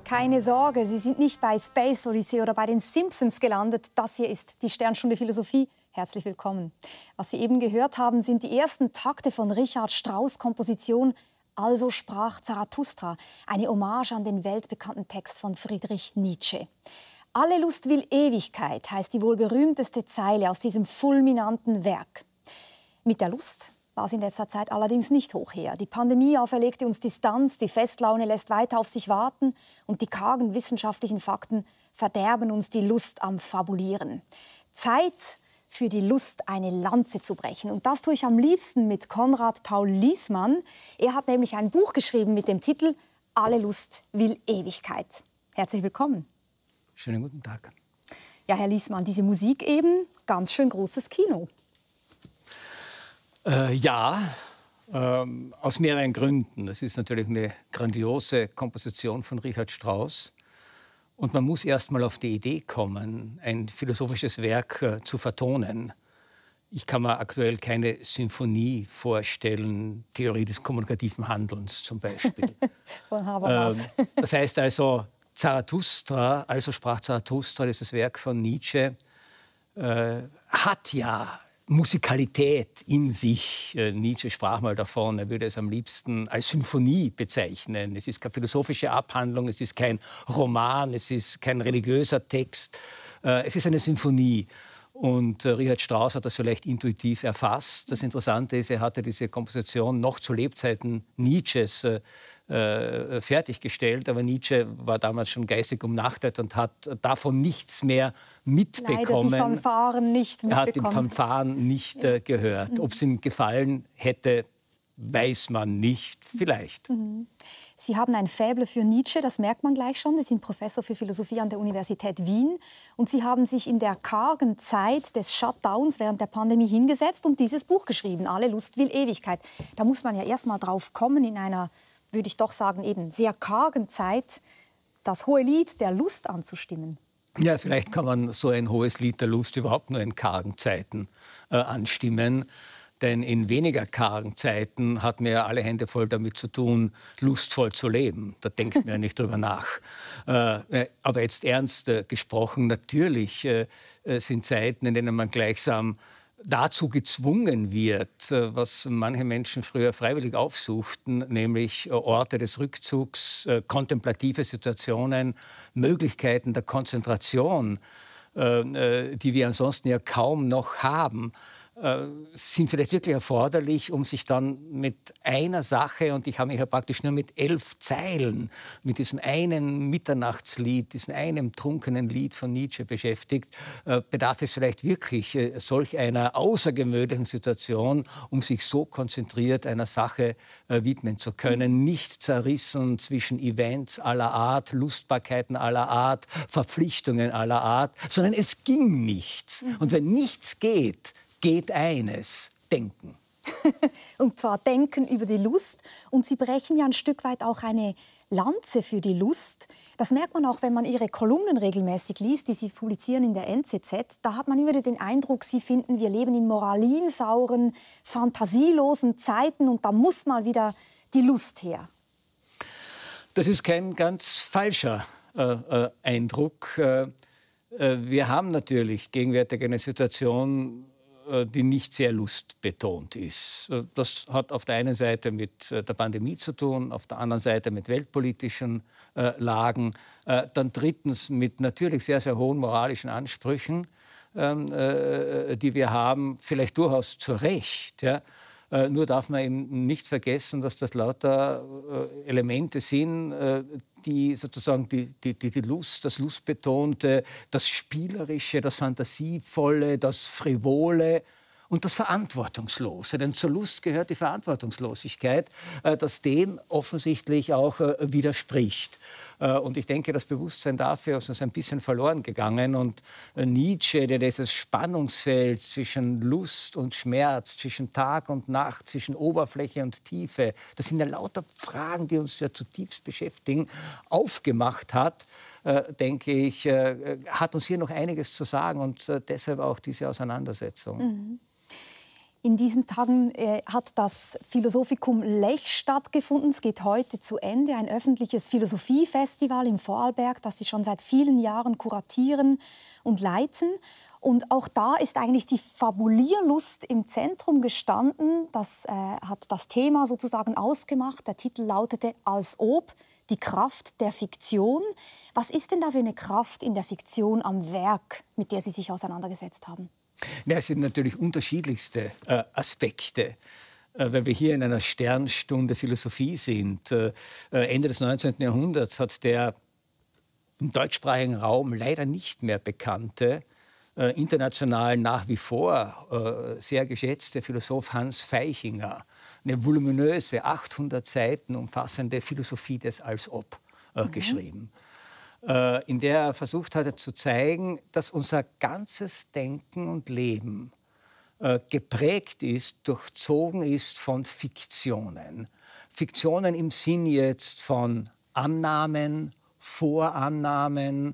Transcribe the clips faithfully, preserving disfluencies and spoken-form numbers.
Keine Sorge, Sie sind nicht bei Space Odyssey oder bei den Simpsons gelandet. Das hier ist die Sternstunde Philosophie. Herzlich willkommen. Was Sie eben gehört haben, sind die ersten Takte von Richard Strauss' Komposition Also sprach Zarathustra, eine Hommage an den weltbekannten Text von Friedrich Nietzsche. Alle Lust will Ewigkeit heißt die wohl berühmteste Zeile aus diesem fulminanten Werk. Mit der Lust war es in letzter Zeit allerdings nicht hoch her. Die Pandemie auferlegte uns Distanz, die Festlaune lässt weiter auf sich warten und die kargen wissenschaftlichen Fakten verderben uns die Lust am Fabulieren. Zeit für die Lust, eine Lanze zu brechen. Und das tue ich am liebsten mit Konrad Paul Liessmann. Er hat nämlich ein Buch geschrieben mit dem Titel Alle Lust will Ewigkeit. Herzlich willkommen. Schönen guten Tag. Ja, Herr Liessmann, diese Musik eben, ganz schön großes Kino. Äh, ja, ähm, aus mehreren Gründen. Das ist natürlich eine grandiose Komposition von Richard Strauss. Und man muss erst mal auf die Idee kommen, ein philosophisches Werk äh, zu vertonen. Ich kann mir aktuell keine Symphonie vorstellen, Theorie des kommunikativen Handelns zum Beispiel. Von Habermas. Ähm, das heißt also, Zarathustra, also sprach Zarathustra, dieses Werk von Nietzsche, äh, hat ja Musikalität in sich. Äh, Nietzsche sprach mal davon, er würde es am liebsten als Symphonie bezeichnen. Es ist keine philosophische Abhandlung, es ist kein Roman, es ist kein religiöser Text, äh, es ist eine Symphonie. Und äh, Richard Strauss hat das vielleicht intuitiv erfasst. Das Interessante ist, er hatte diese Komposition noch zu Lebzeiten Nietzsches äh, äh, fertiggestellt. Aber Nietzsche war damals schon geistig umnachtet und hat davon nichts mehr mitbekommen. Leider die Fanfaren nicht mitbekommen. Er hat die Fanfaren nicht äh, gehört. Ob es ihm gefallen hätte, weiß man nicht. Vielleicht. Mhm. Sie haben ein Faible für Nietzsche, das merkt man gleich schon. Sie sind Professor für Philosophie an der Universität Wien. Und Sie haben sich in der kargen Zeit des Shutdowns während der Pandemie hingesetzt und dieses Buch geschrieben, Alle Lust will Ewigkeit. Da muss man ja erst mal drauf kommen, in einer, würde ich doch sagen, eben sehr kargen Zeit, das hohe Lied der Lust anzustimmen. Ja, vielleicht kann man so ein hohes Lied der Lust überhaupt nur in kargen Zeiten äh, anstimmen. Denn in weniger kargen Zeiten hat man ja alle Hände voll damit zu tun, lustvoll zu leben. Da denkt man ja nicht drüber nach. Äh, aber jetzt ernst äh, gesprochen, natürlich äh, sind Zeiten, in denen man gleichsam dazu gezwungen wird, äh, was manche Menschen früher freiwillig aufsuchten, nämlich äh, Orte des Rückzugs, äh, kontemplative Situationen, Möglichkeiten der Konzentration, äh, die wir ansonsten ja kaum noch haben, sind vielleicht wirklich erforderlich, um sich dann mit einer Sache, und ich habe mich ja praktisch nur mit elf Zeilen, mit diesem einen Mitternachtslied, diesem einen trunkenen Lied von Nietzsche beschäftigt, äh, bedarf es vielleicht wirklich äh, solch einer außergewöhnlichen Situation, um sich so konzentriert einer Sache äh, widmen zu können, nicht zerrissen zwischen Events aller Art, Lustbarkeiten aller Art, Verpflichtungen aller Art, sondern es ging nichts. Und wenn nichts geht, geht eines, denken. Und zwar denken über die Lust. Und Sie brechen ja ein Stück weit auch eine Lanze für die Lust. Das merkt man auch, wenn man Ihre Kolumnen regelmäßig liest, die Sie publizieren in der N Z Z. Da hat man immer den Eindruck, Sie finden, wir leben in moralinsauren, fantasielosen Zeiten und da muss mal wieder die Lust her. Das ist kein ganz falscher äh, äh, Eindruck. Äh, wir haben natürlich gegenwärtig eine Situation, die nicht sehr lustbetont ist. Das hat auf der einen Seite mit der Pandemie zu tun, auf der anderen Seite mit weltpolitischen äh, Lagen, äh, dann drittens mit natürlich sehr, sehr hohen moralischen Ansprüchen, ähm, äh, die wir haben, vielleicht durchaus zu Recht. Ja? Äh, nur darf man eben nicht vergessen, dass das lauter äh, Elemente sind, äh, die sozusagen die, die, die Lust, das Lustbetonte, das Spielerische, das Fantasievolle, das Frivole und das Verantwortungslose. Denn zur Lust gehört die Verantwortungslosigkeit, äh, das dem offensichtlich auch äh, widerspricht. Äh, und ich denke, das Bewusstsein dafür ist uns ein bisschen verloren gegangen. Und äh, Nietzsche, der dieses Spannungsfeld zwischen Lust und Schmerz, zwischen Tag und Nacht, zwischen Oberfläche und Tiefe, das sind ja lauter Fragen, die uns ja zutiefst beschäftigen, aufgemacht hat, äh, denke ich, äh, hat uns hier noch einiges zu sagen und äh, deshalb auch diese Auseinandersetzung. Mhm. In diesen Tagen äh, hat das Philosophikum Lech stattgefunden. Es geht heute zu Ende. Ein öffentliches Philosophiefestival im Vorarlberg, das Sie schon seit vielen Jahren kuratieren und leiten. Und auch da ist eigentlich die Fabulierlust im Zentrum gestanden. Das äh, hat das Thema sozusagen ausgemacht. Der Titel lautete Als ob, die Kraft der Fiktion. Was ist denn da für eine Kraft in der Fiktion am Werk, mit der Sie sich auseinandergesetzt haben? Ja, es sind natürlich unterschiedlichste äh, Aspekte. Äh, wenn wir hier in einer Sternstunde Philosophie sind, äh, Ende des neunzehnten Jahrhunderts hat der im deutschsprachigen Raum leider nicht mehr bekannte, äh, international nach wie vor äh, sehr geschätzte Philosoph Hans Vaihinger eine voluminöse, achthundert Seiten umfassende Philosophie des Als ob äh, mhm. geschrieben, in der er versucht hatte zu zeigen, dass unser ganzes Denken und Leben äh, geprägt ist, durchzogen ist von Fiktionen. Fiktionen im Sinn jetzt von Annahmen, Vorannahmen,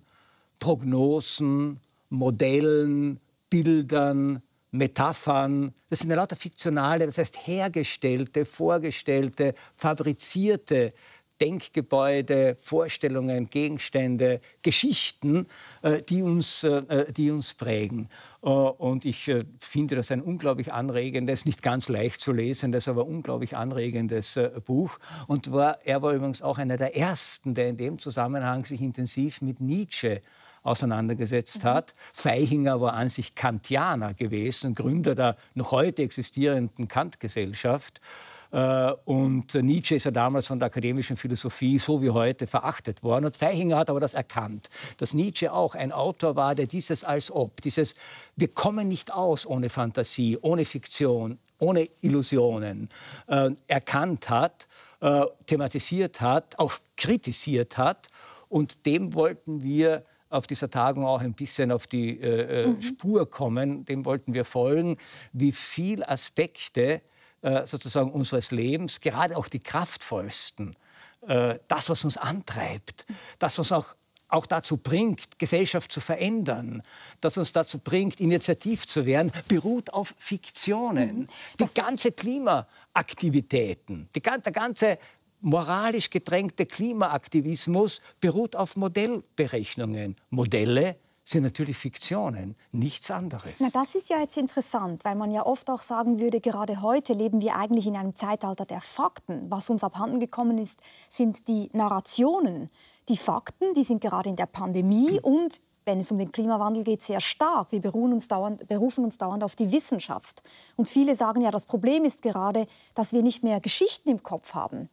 Prognosen, Modellen, Bildern, Metaphern. Das sind ja lauter fiktionale, das heißt hergestellte, vorgestellte, fabrizierte Denkgebäude, Vorstellungen, Gegenstände, Geschichten, äh, die, uns, äh, die uns prägen. Äh, und ich äh, finde das ein unglaublich anregendes, nicht ganz leicht zu lesendes, aber unglaublich anregendes äh, Buch. Und war, er war übrigens auch einer der Ersten, der in dem Zusammenhang sich intensiv mit Nietzsche auseinandergesetzt hat. Mhm. Vaihinger war an sich Kantianer gewesen, Gründer der noch heute existierenden Kant-Gesellschaft. Und Nietzsche ist ja damals von der akademischen Philosophie so wie heute verachtet worden. Und Vaihinger hat aber das erkannt, dass Nietzsche auch ein Autor war, der dieses Als ob, dieses wir kommen nicht aus ohne Fantasie, ohne Fiktion, ohne Illusionen, äh, erkannt hat, äh, thematisiert hat, auch kritisiert hat. Und dem wollten wir auf dieser Tagung auch ein bisschen auf die äh, mhm. Spur kommen, dem wollten wir folgen, wie viele Aspekte sozusagen unseres Lebens, gerade auch die kraftvollsten, äh, das, was uns antreibt, das, was auch, auch dazu bringt, Gesellschaft zu verändern, das uns dazu bringt, initiativ zu werden, beruht auf Fiktionen. Mhm. Die ganze Klimaaktivitäten, die, der ganze moralisch gedrängte Klimaaktivismus beruht auf Modellberechnungen. Modelle sind natürlich Fiktionen, nichts anderes. Na, das ist ja jetzt interessant, weil man ja oft auch sagen würde, gerade heute leben wir eigentlich in einem Zeitalter der Fakten. Was uns abhanden gekommen ist, sind die Narrationen. Die Fakten, die sind gerade in der Pandemie und, wenn es um den Klimawandel geht, sehr stark. Wir beruhen uns dauernd, berufen uns dauernd auf die Wissenschaft. Und viele sagen ja, das Problem ist gerade, dass wir nicht mehr Geschichten im Kopf haben.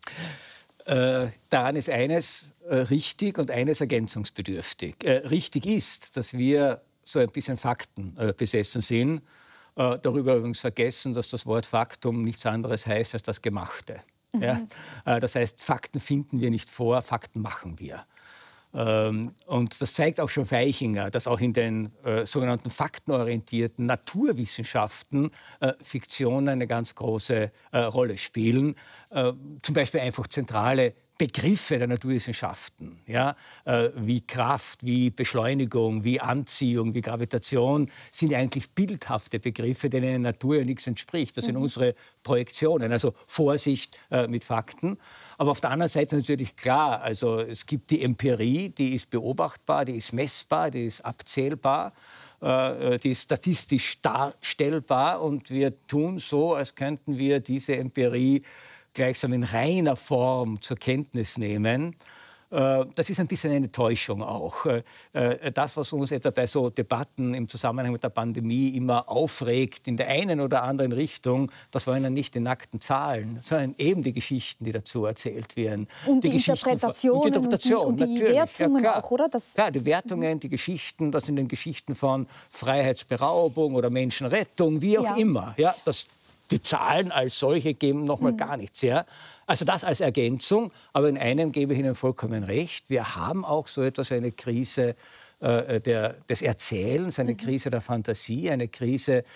Äh, daran ist eines äh, richtig und eines ergänzungsbedürftig. Äh, richtig ist, dass wir so ein bisschen Fakten äh, besessen sind. Äh, darüber übrigens vergessen, dass das Wort Faktum nichts anderes heißt als das Gemachte. Mhm. Ja? Äh, das heißt, Fakten finden wir nicht vor, Fakten machen wir. Ähm, und das zeigt auch schon Vaihinger, dass auch in den äh, sogenannten faktenorientierten Naturwissenschaften äh, Fiktionen eine ganz große äh, Rolle spielen. Äh, zum Beispiel einfach zentrale Begriffe der Naturwissenschaften, ja, äh, wie Kraft, wie Beschleunigung, wie Anziehung, wie Gravitation, sind eigentlich bildhafte Begriffe, denen in der Natur ja nichts entspricht. Das sind mhm. unsere Projektionen, also Vorsicht äh, mit Fakten. Aber auf der anderen Seite natürlich klar, also es gibt die Empirie, die ist beobachtbar, die ist messbar, die ist abzählbar, äh, die ist statistisch darstellbar und wir tun so, als könnten wir diese Empirie gleichsam in reiner Form zur Kenntnis nehmen. Das ist ein bisschen eine Täuschung auch. Das, was uns etwa bei so Debatten im Zusammenhang mit der Pandemie immer aufregt, in der einen oder anderen Richtung, das waren ja nicht die nackten Zahlen, sondern eben die Geschichten, die dazu erzählt werden. Und die, die Interpretationen und die, Interpretation, und die, und die Wertungen ja, auch, oder? Das ja, die Wertungen, die Geschichten, das sind die Geschichten von Freiheitsberaubung oder Menschenrettung, wie auch ja. immer. Ja, das Die Zahlen als solche geben noch mal mhm. gar nichts her. Also das als Ergänzung. Aber in einem gebe ich Ihnen vollkommen recht. Wir haben auch so etwas wie eine Krise äh, der, des Erzählens, eine mhm. Krise der Fantasie, eine Krise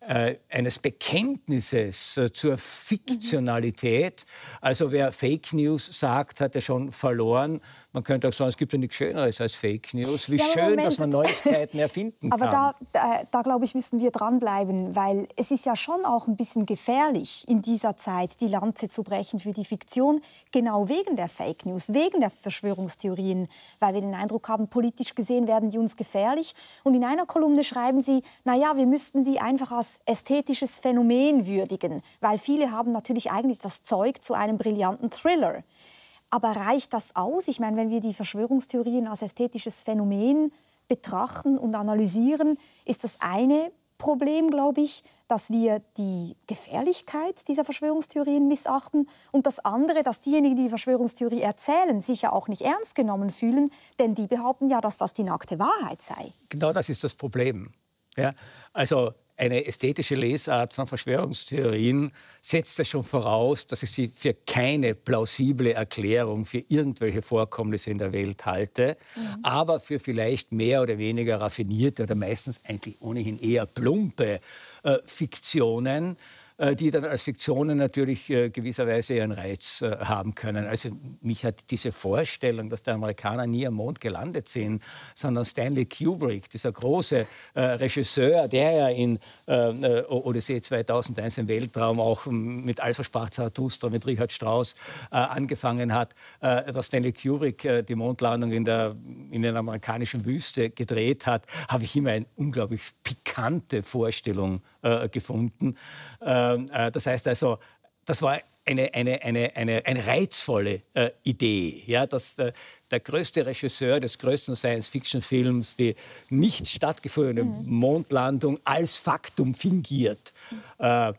äh, eines Bekenntnisses äh, zur Fiktionalität. Also wer Fake News sagt, hat ja schon verloren. Man könnte auch sagen, es gibt ja nichts Schöneres als Fake News. Wie ja, schön, Moment. dass man Neuigkeiten erfinden aber kann. Aber da, da, da glaube ich, müssen wir dranbleiben, weil es ist ja schon auch ein bisschen gefährlich, in dieser Zeit die Lanze zu brechen für die Fiktion, genau wegen der Fake News, wegen der Verschwörungstheorien, weil wir den Eindruck haben, politisch gesehen werden die uns gefährlich. Und in einer Kolumne schreiben Sie, naja, wir müssten die einfach als ästhetisches Phänomen würdigen, weil viele haben natürlich eigentlich das Zeug zu einem brillanten Thriller. Aber reicht das aus? Ich meine, wenn wir die Verschwörungstheorien als ästhetisches Phänomen betrachten und analysieren, ist das eine Problem, glaube ich, dass wir die Gefährlichkeit dieser Verschwörungstheorien missachten und das andere, dass diejenigen, die die Verschwörungstheorie erzählen, sich ja auch nicht ernst genommen fühlen, denn die behaupten ja, dass das die nackte Wahrheit sei. Genau das ist das Problem. Ja? Also eine ästhetische Lesart von Verschwörungstheorien setzt ja schon voraus, dass ich sie für keine plausible Erklärung für irgendwelche Vorkommnisse in der Welt halte, mhm. aber für vielleicht mehr oder weniger raffinierte oder meistens eigentlich ohnehin eher plumpe äh, Fiktionen, äh, die dann als Fiktionen natürlich äh, gewisserweise ihren Reiz äh, haben können. Also mich hat diese Vorstellung, dass die Amerikaner nie am Mond gelandet sind, sondern Stanley Kubrick, dieser große äh, Regisseur, der ja in äh, Odyssee zweitausendeins im Weltraum auch mit Also sprach Zarathustra, mit Richard Strauss äh, angefangen hat, äh, dass Stanley Kubrick äh, die Mondlandung in der, in der amerikanischen Wüste gedreht hat, habe ich immer eine unglaublich pikante Vorstellung äh, gefunden. Äh, Das heißt also, das war eine, eine, eine, eine, eine reizvolle äh, Idee, ja, dass äh, der größte Regisseur des größten Science-Fiction-Films die nicht stattgefundene mhm. Mondlandung als Faktum fingiert. Mhm. Äh,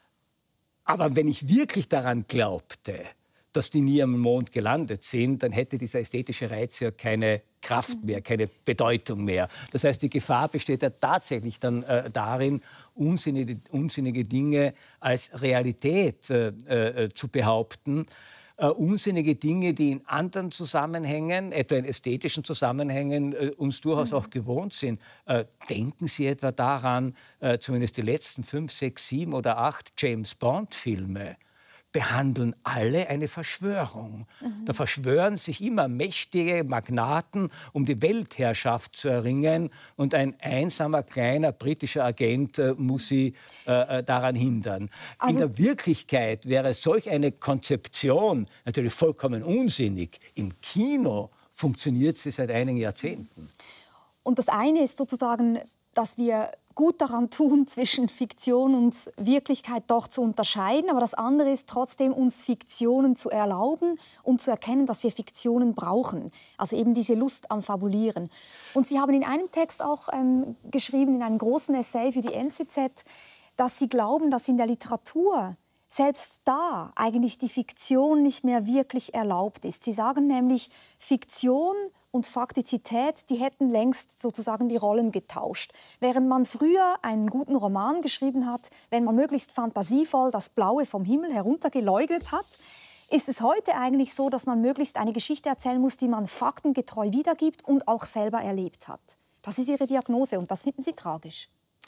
aber wenn ich wirklich daran glaubte, dass die nie am Mond gelandet sind, dann hätte dieser ästhetische Reiz ja keine Kraft mehr, keine Bedeutung mehr. Das heißt, die Gefahr besteht ja tatsächlich dann äh, darin, unsinnige, unsinnige Dinge als Realität äh, äh, zu behaupten. Äh, unsinnige Dinge, die in anderen Zusammenhängen, etwa in ästhetischen Zusammenhängen, äh, uns durchaus mhm. auch gewohnt sind. Äh, denken Sie etwa daran, äh, zumindest die letzten fünf, sechs, sieben oder acht James-Bond-Filme behandeln alle eine Verschwörung. Mhm. Da verschwören sich immer mächtige Magnaten, um die Weltherrschaft zu erringen. Und ein einsamer, kleiner britischer Agent äh, muss sie äh, daran hindern. Also in der Wirklichkeit wäre solch eine Konzeption natürlich vollkommen unsinnig. Im Kino funktioniert sie seit einigen Jahrzehnten. Und das eine ist sozusagen, dass wir gut daran tun, zwischen Fiktion und Wirklichkeit doch zu unterscheiden. Aber das andere ist trotzdem, uns Fiktionen zu erlauben und zu erkennen, dass wir Fiktionen brauchen. Also eben diese Lust am Fabulieren. Und Sie haben in einem Text auch ähm, geschrieben, in einem großen Essay für die N Z Z, dass Sie glauben, dass in der Literatur selbst da eigentlich die Fiktion nicht mehr wirklich erlaubt ist. Sie sagen nämlich, Fiktion und Faktizität, die hätten längst sozusagen die Rollen getauscht. Während man früher einen guten Roman geschrieben hat, wenn man möglichst fantasievoll das Blaue vom Himmel heruntergeleugnet hat, ist es heute eigentlich so, dass man möglichst eine Geschichte erzählen muss, die man faktengetreu wiedergibt und auch selber erlebt hat. Das ist Ihre Diagnose und das finden Sie tragisch.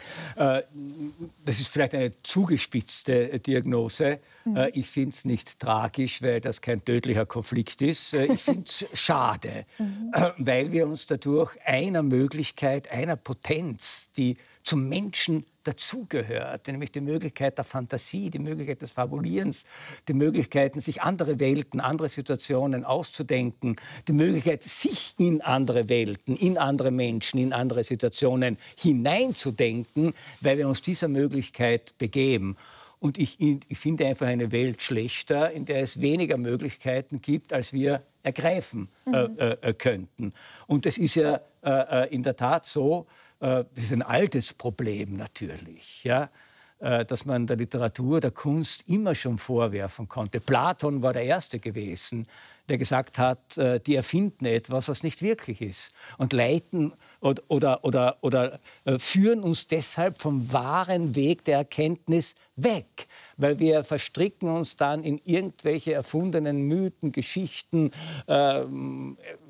Das ist vielleicht eine zugespitzte Diagnose. Mhm. Ich finde es nicht tragisch, weil das kein tödlicher Konflikt ist. Ich finde es schade, mhm. weil wir uns dadurch einer Möglichkeit, einer Potenz, die zum Menschen dazugehört, nämlich die Möglichkeit der Fantasie, die Möglichkeit des Fabulierens, die Möglichkeiten, sich andere Welten, andere Situationen auszudenken, die Möglichkeit, sich in andere Welten, in andere Menschen, in andere Situationen hineinzudenken, weil wir uns dieser Möglichkeit begeben. Und ich, ich finde einfach eine Welt schlechter, in der es weniger Möglichkeiten gibt, als wir ergreifen mhm. äh, äh, könnten. Und das ist ja äh, in der Tat so, das ist ein altes Problem natürlich, ja, dass man der Literatur, der Kunst immer schon vorwerfen konnte. Platon war der Erste gewesen, der gesagt hat, die erfinden etwas, was nicht wirklich ist und leiten oder, oder, oder, oder führen uns deshalb vom wahren Weg der Erkenntnis weg, weil wir verstricken uns dann in irgendwelche erfundenen Mythen, Geschichten, äh,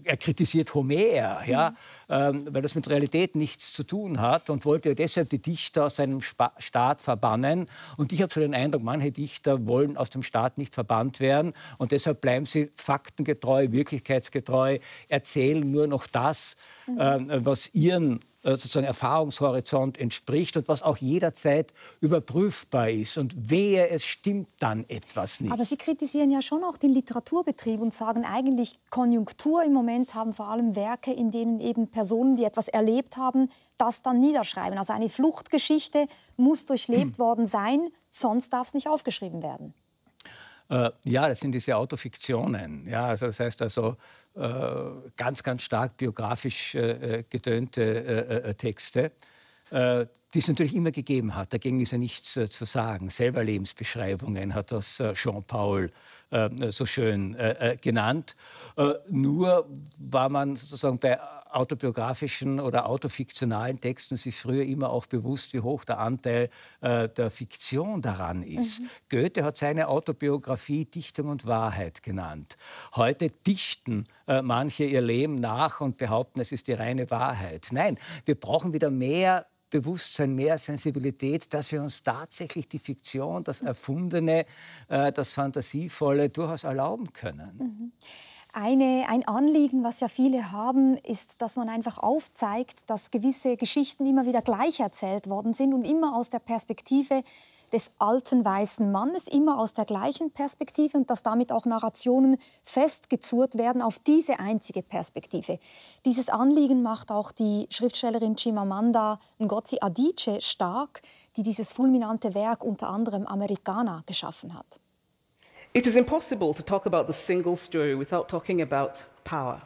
er kritisiert Homer, ja, mhm. ähm, weil das mit Realität nichts zu tun hat und wollte deshalb die Dichter aus seinem Spa Staat verbannen. Und ich habe so den Eindruck, manche Dichter wollen aus dem Staat nicht verbannt werden und deshalb bleiben sie faktengetreu, wirklichkeitsgetreu, erzählen nur noch das, mhm. ähm, was ihren sozusagen Erfahrungshorizont entspricht und was auch jederzeit überprüfbar ist. Und wehe, es stimmt dann etwas nicht. Aber Sie kritisieren ja schon auch den Literaturbetrieb und sagen eigentlich, Konjunktur im Moment haben vor allem Werke, in denen eben Personen, die etwas erlebt haben, das dann niederschreiben. Also eine Fluchtgeschichte muss durchlebt hm. worden sein, sonst darf es nicht aufgeschrieben werden. Äh, ja, das sind diese Autofiktionen. Ja, also das heißt also äh, ganz, ganz stark biografisch äh, getönte äh, äh, Texte, äh, die es natürlich immer gegeben hat. Dagegen ist ja nichts äh, zu sagen. Selber Lebensbeschreibungen hat das äh, Jean-Paul äh, so schön äh, genannt. Äh, nur war man sozusagen bei autobiografischen oder autofiktionalen Texten sich früher immer auch bewusst, wie hoch der Anteil äh, der Fiktion daran ist. Mhm. Goethe hat seine Autobiografie Dichtung und Wahrheit genannt. Heute dichten äh, manche ihr Leben nach und behaupten, es ist die reine Wahrheit. Nein, wir brauchen wieder mehr Bewusstsein, mehr Sensibilität, dass wir uns tatsächlich die Fiktion, das Erfundene, äh, das Fantasievolle durchaus erlauben können. Mhm. Eine, ein Anliegen, was ja viele haben, ist, dass man einfach aufzeigt, dass gewisse Geschichten immer wieder gleich erzählt worden sind und immer aus der Perspektive des alten weißen Mannes, immer aus der gleichen Perspektive und dass damit auch Narrationen festgezurrt werden auf diese einzige Perspektive. Dieses Anliegen macht auch die Schriftstellerin Chimamanda Ngozi Adichie stark, die dieses fulminante Werk unter anderem Americana geschaffen hat. It is impossible to talk about the single story without talking about power.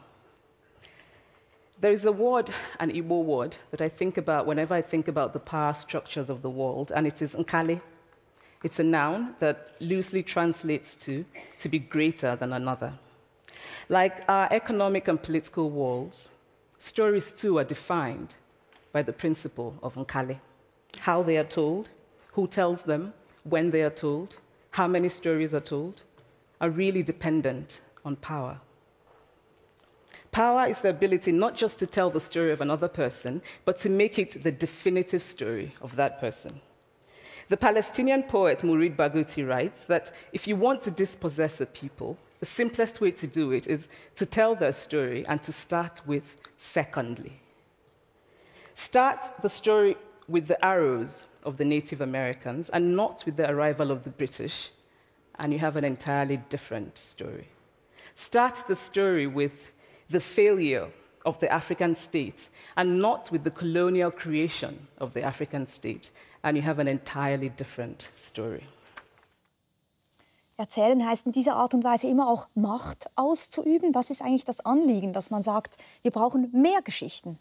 There is a word, an Igbo word, that I think about whenever I think about the power structures of the world, and it is Nkali. It's a noun that loosely translates to to be greater than another. Like our economic and political worlds, stories too are defined by the principle of Nkali. How they are told, who tells them, when they are told, how many stories are told, are really dependent on power. Power is the ability not just to tell the story of another person, but to make it the definitive story of that person. The Palestinian poet Mourid Barghouti writes that if you want to dispossess a people, the simplest way to do it is to tell their story and to start with secondly. Start the story with the arrows of the Native Americans and not with the arrival of the British, and you have an entirely different story. Start the story with the failure of the African state and not with the colonial creation of the African state, and you have an entirely different story. Erzählen heißt in dieser Art und Weise immer auch Macht auszuüben. Das ist eigentlich das Anliegen, dass man sagt, wir brauchen mehr Geschichten.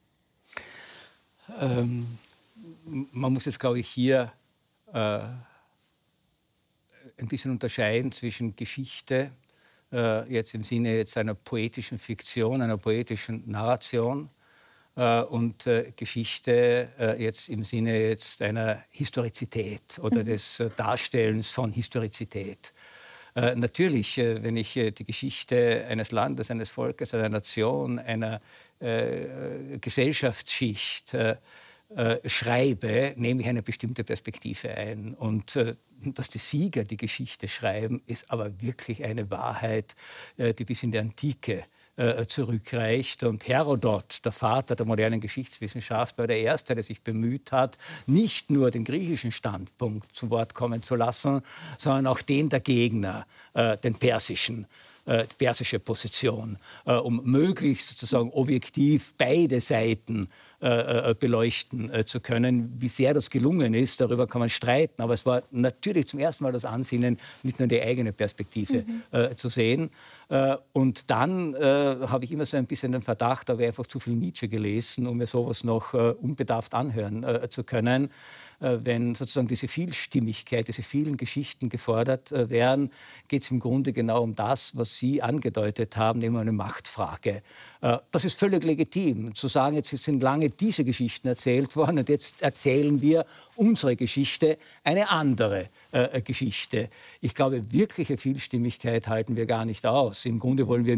Ähm, man muss jetzt, glaube ich, hier äh, ein bisschen unterscheiden zwischen Geschichte, äh, jetzt im Sinne jetzt einer poetischen Fiktion, einer poetischen Narration äh, und äh, Geschichte äh, jetzt im Sinne jetzt einer Historizität oder mhm. des äh, Darstellens von Historizität. Äh, natürlich, äh, wenn ich äh, die Geschichte eines Landes, eines Volkes, einer Nation, einer äh, Gesellschaftsschicht äh, äh, schreibe, nehme ich eine bestimmte Perspektive ein. Und äh, dass die Sieger die Geschichte schreiben, ist aber wirklich eine Wahrheit, äh, die bis in die Antike äh, zurückreicht. Und Herodot, der Vater der modernen Geschichtswissenschaft, war der Erste, der sich bemüht hat, nicht nur den griechischen Standpunkt zu Wort kommen zu lassen, sondern auch den der Gegner, äh, den persischen. Die persische Position, äh, um möglichst sozusagen objektiv beide Seiten äh, beleuchten äh, zu können. Wie sehr das gelungen ist, darüber kann man streiten. Aber es war natürlich zum ersten Mal das Ansinnen, nicht nur die eigene Perspektive mhm. äh, zu sehen. Äh, und dann äh, habe ich immer so ein bisschen den Verdacht, da habe ich einfach zu viel Nietzsche gelesen, um mir sowas noch äh, unbedarft anhören äh, zu können. Wenn sozusagen diese Vielstimmigkeit, diese vielen Geschichten gefordert äh, werden, geht es im Grunde genau um das, was Sie angedeutet haben, nämlich eine Machtfrage. Äh, das ist völlig legitim, zu sagen, jetzt sind lange diese Geschichten erzählt worden und jetzt erzählen wir unsere Geschichte, eine andere äh, Geschichte. Ich glaube, wirkliche Vielstimmigkeit halten wir gar nicht aus. Im Grunde wollen wir nur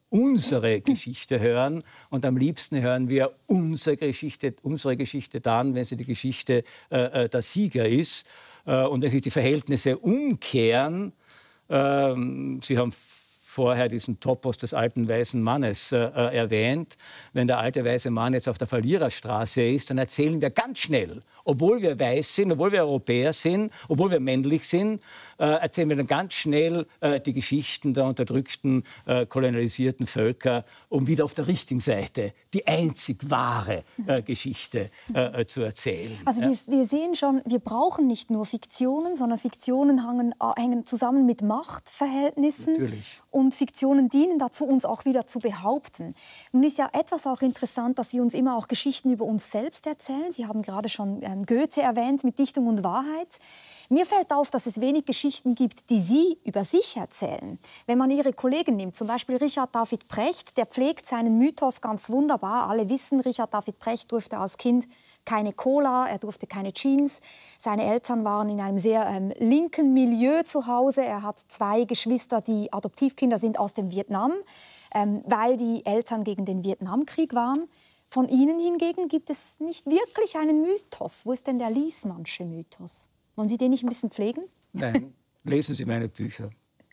unsere Geschichte hören. Und am liebsten hören wir unsere Geschichte, unsere Geschichte dann, wenn sie die Geschichte äh, der Sieger ist. Äh, und wenn sich die Verhältnisse umkehren, äh, Sie haben vorher diesen Topos des alten weißen Mannes äh, erwähnt. Wenn der alte weiße Mann jetzt auf der Verliererstraße ist, dann erzählen wir ganz schnell, obwohl wir weiß sind, obwohl wir Europäer sind, obwohl wir männlich sind, äh, erzählen wir dann ganz schnell äh, die Geschichten der unterdrückten, äh, kolonialisierten Völker, um wieder auf der richtigen Seite die einzig wahre äh, Geschichte äh, zu erzählen. Also ja. wir, wir sehen schon, wir brauchen nicht nur Fiktionen, sondern Fiktionen hängen, hängen zusammen mit Machtverhältnissen. Natürlich. Und Fiktionen dienen dazu, uns auch wieder zu behaupten. Nun ist ja etwas auch interessant, dass wir uns immer auch Geschichten über uns selbst erzählen. Sie haben gerade schon ähm, Goethe erwähnt mit Dichtung und Wahrheit. Mir fällt auf, dass es wenig Geschichten gibt, die Sie über sich erzählen. Wenn man Ihre Kollegen nimmt, zum Beispiel Richard David Precht, der pflegt seinen Mythos ganz wunderbar. Alle wissen, Richard David Precht durfte als Kind keine Cola, er durfte keine Jeans. Seine Eltern waren in einem sehr ähm, linken Milieu zu Hause. Er hat zwei Geschwister, die Adoptivkinder sind aus dem Vietnam, ähm, weil die Eltern gegen den Vietnamkrieg waren. Von Ihnen hingegen gibt es nicht wirklich einen Mythos. Wo ist denn der Liesmannsche Mythos? Wollen Sie den nicht ein bisschen pflegen? Nein, lesen Sie meine Bücher.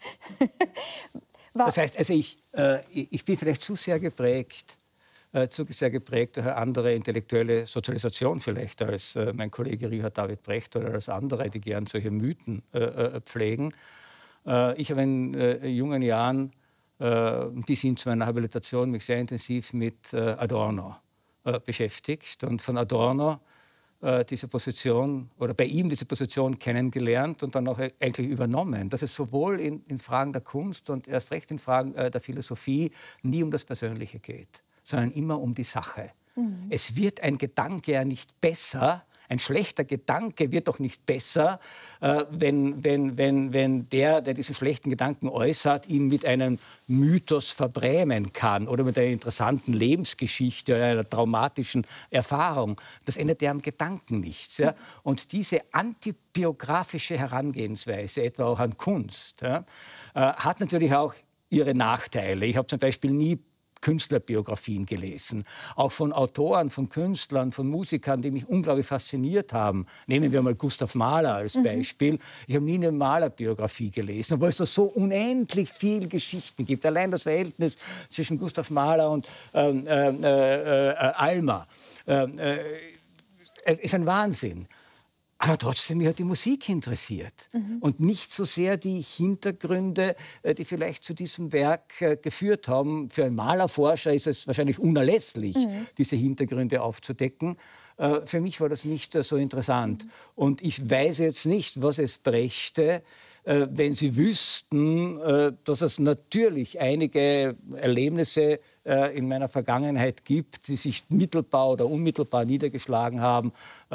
Das heißt, also ich, äh, ich bin vielleicht zu sehr geprägt, äh, zu sehr geprägt durch eine andere intellektuelle Sozialisation vielleicht als äh, mein Kollege Richard David Precht oder als andere, die gern solche Mythen äh, äh, pflegen. Äh, ich habe in äh, jungen Jahren äh, bis hin zu meiner Habilitation mich sehr intensiv mit äh, Adorno äh, beschäftigt und von Adorno äh, diese Position oder bei ihm diese Position kennengelernt und dann auch eigentlich übernommen, dass es sowohl in, in Fragen der Kunst und erst recht in Fragen äh, der Philosophie nie um das Persönliche geht, sondern immer um die Sache. Mhm. Es wird ein Gedanke ja nicht besser, ein schlechter Gedanke wird doch nicht besser, äh, wenn, wenn, wenn, wenn der, der diesen schlechten Gedanken äußert, ihn mit einem Mythos verbrämen kann oder mit einer interessanten Lebensgeschichte oder einer traumatischen Erfahrung. Das ändert ja am Gedanken nichts. Ja? Und diese antibiografische Herangehensweise, etwa auch an Kunst, ja, äh, hat natürlich auch ihre Nachteile. Ich habe zum Beispiel nie Künstlerbiografien gelesen, auch von Autoren, von Künstlern, von Musikern, die mich unglaublich fasziniert haben. Nehmen wir mal Gustav Mahler als Beispiel. Mhm. Ich habe nie eine Malerbiografie gelesen, obwohl es da so unendlich viele Geschichten gibt. Allein das Verhältnis zwischen Gustav Mahler und ähm, äh, äh, äh, Alma äh, äh, ist ein Wahnsinn. Aber trotzdem, mich hat die Musik interessiert. Mhm. Und nicht so sehr die Hintergründe, die vielleicht zu diesem Werk geführt haben. Für einen Malerforscher ist es wahrscheinlich unerlässlich, mhm. diese Hintergründe aufzudecken. Für mich war das nicht so interessant. Mhm. Und ich weiß jetzt nicht, was es brächte, wenn Sie wüssten, dass es natürlich einige Erlebnisse in meiner Vergangenheit gibt, die sich mittelbar oder unmittelbar niedergeschlagen haben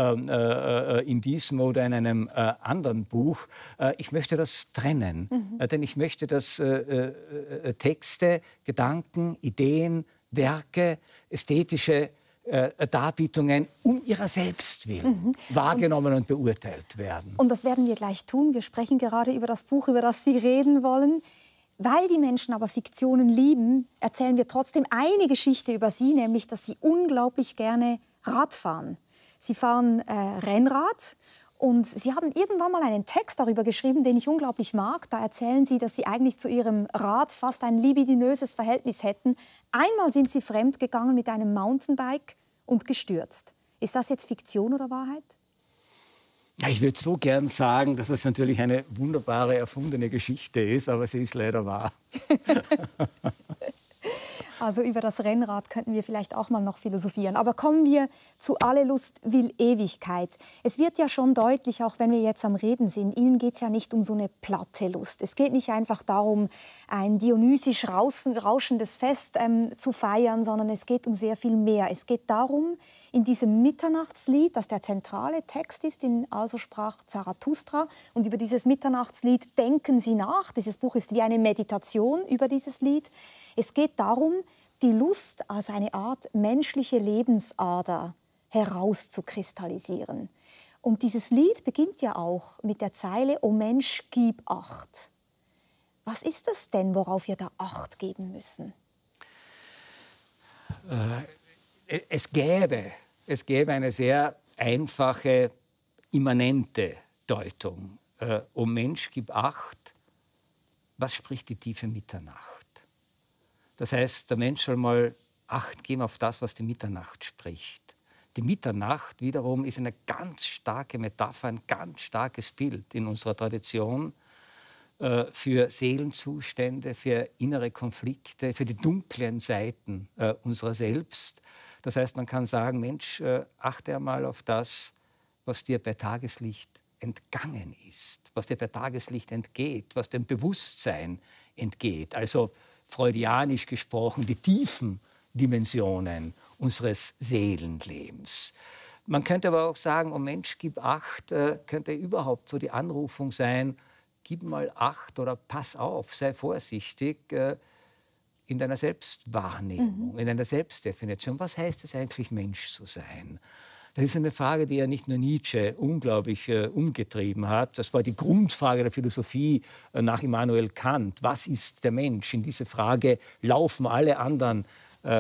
in diesem oder in einem anderen Buch. Ich möchte das trennen, mhm. denn ich möchte, dass Texte, Gedanken, Ideen, Werke, ästhetische Darbietungen um ihrer selbst willen mhm. wahrgenommen und, und beurteilt werden. Und das werden wir gleich tun. Wir sprechen gerade über das Buch, über das Sie reden wollen. Weil die Menschen aber Fiktionen lieben, erzählen wir trotzdem eine Geschichte über Sie, nämlich, dass Sie unglaublich gerne Rad fahren. Sie fahren äh, Rennrad und Sie haben irgendwann mal einen Text darüber geschrieben, den ich unglaublich mag. Da erzählen Sie, dass Sie eigentlich zu Ihrem Rad fast ein libidinöses Verhältnis hätten. Einmal sind Sie fremdgegangen mit einem Mountainbike und gestürzt. Ist das jetzt Fiktion oder Wahrheit? Ja, ich würde so gern sagen, dass es natürlich eine wunderbare, erfundene Geschichte ist, aber sie ist leider wahr. Also über das Rennrad könnten wir vielleicht auch mal noch philosophieren. Aber kommen wir zu Alle Lust will Ewigkeit. Es wird ja schon deutlich, auch wenn wir jetzt am Reden sind, Ihnen geht es ja nicht um so eine platte Lust. Es geht nicht einfach darum, ein dionysisch rauschendes Fest ähm, zu feiern, sondern es geht um sehr viel mehr. Es geht darum, in diesem Mitternachtslied, das der zentrale Text ist, in Also sprach Zarathustra. Und über dieses Mitternachtslied denken Sie nach. Dieses Buch ist wie eine Meditation über dieses Lied. Es geht darum, die Lust als eine Art menschliche Lebensader herauszukristallisieren. Und dieses Lied beginnt ja auch mit der Zeile »O Mensch, gib Acht«. Was ist das denn, worauf wir da Acht geben müssen? Äh, es, gäbe, es gäbe eine sehr einfache, immanente Deutung. Äh, o Mensch, gib Acht, was spricht die tiefe Mitternacht? Das heißt, der Mensch soll mal Acht geben auf das, was die Mitternacht spricht. Die Mitternacht wiederum ist eine ganz starke Metapher, ein ganz starkes Bild in unserer Tradition äh, für Seelenzustände, für innere Konflikte, für die dunklen Seiten äh, unserer selbst. Das heißt, man kann sagen, Mensch, äh, achte einmal auf das, was dir bei Tageslicht entgangen ist, was dir bei Tageslicht entgeht, was dem Bewusstsein entgeht. Also freudianisch gesprochen, die tiefen Dimensionen unseres Seelenlebens. Man könnte aber auch sagen, oh Mensch, gib Acht, äh, könnte überhaupt so die Anrufung sein, gib mal Acht oder pass auf, sei vorsichtig äh, in deiner Selbstwahrnehmung, mhm. in deiner Selbstdefinition. Was heißt es eigentlich, Mensch zu sein? Das ist eine Frage, die ja nicht nur Nietzsche unglaublich äh, umgetrieben hat. Das war die Grundfrage der Philosophie äh, nach Immanuel Kant. Was ist der Mensch? In diese Frage laufen alle anderen äh,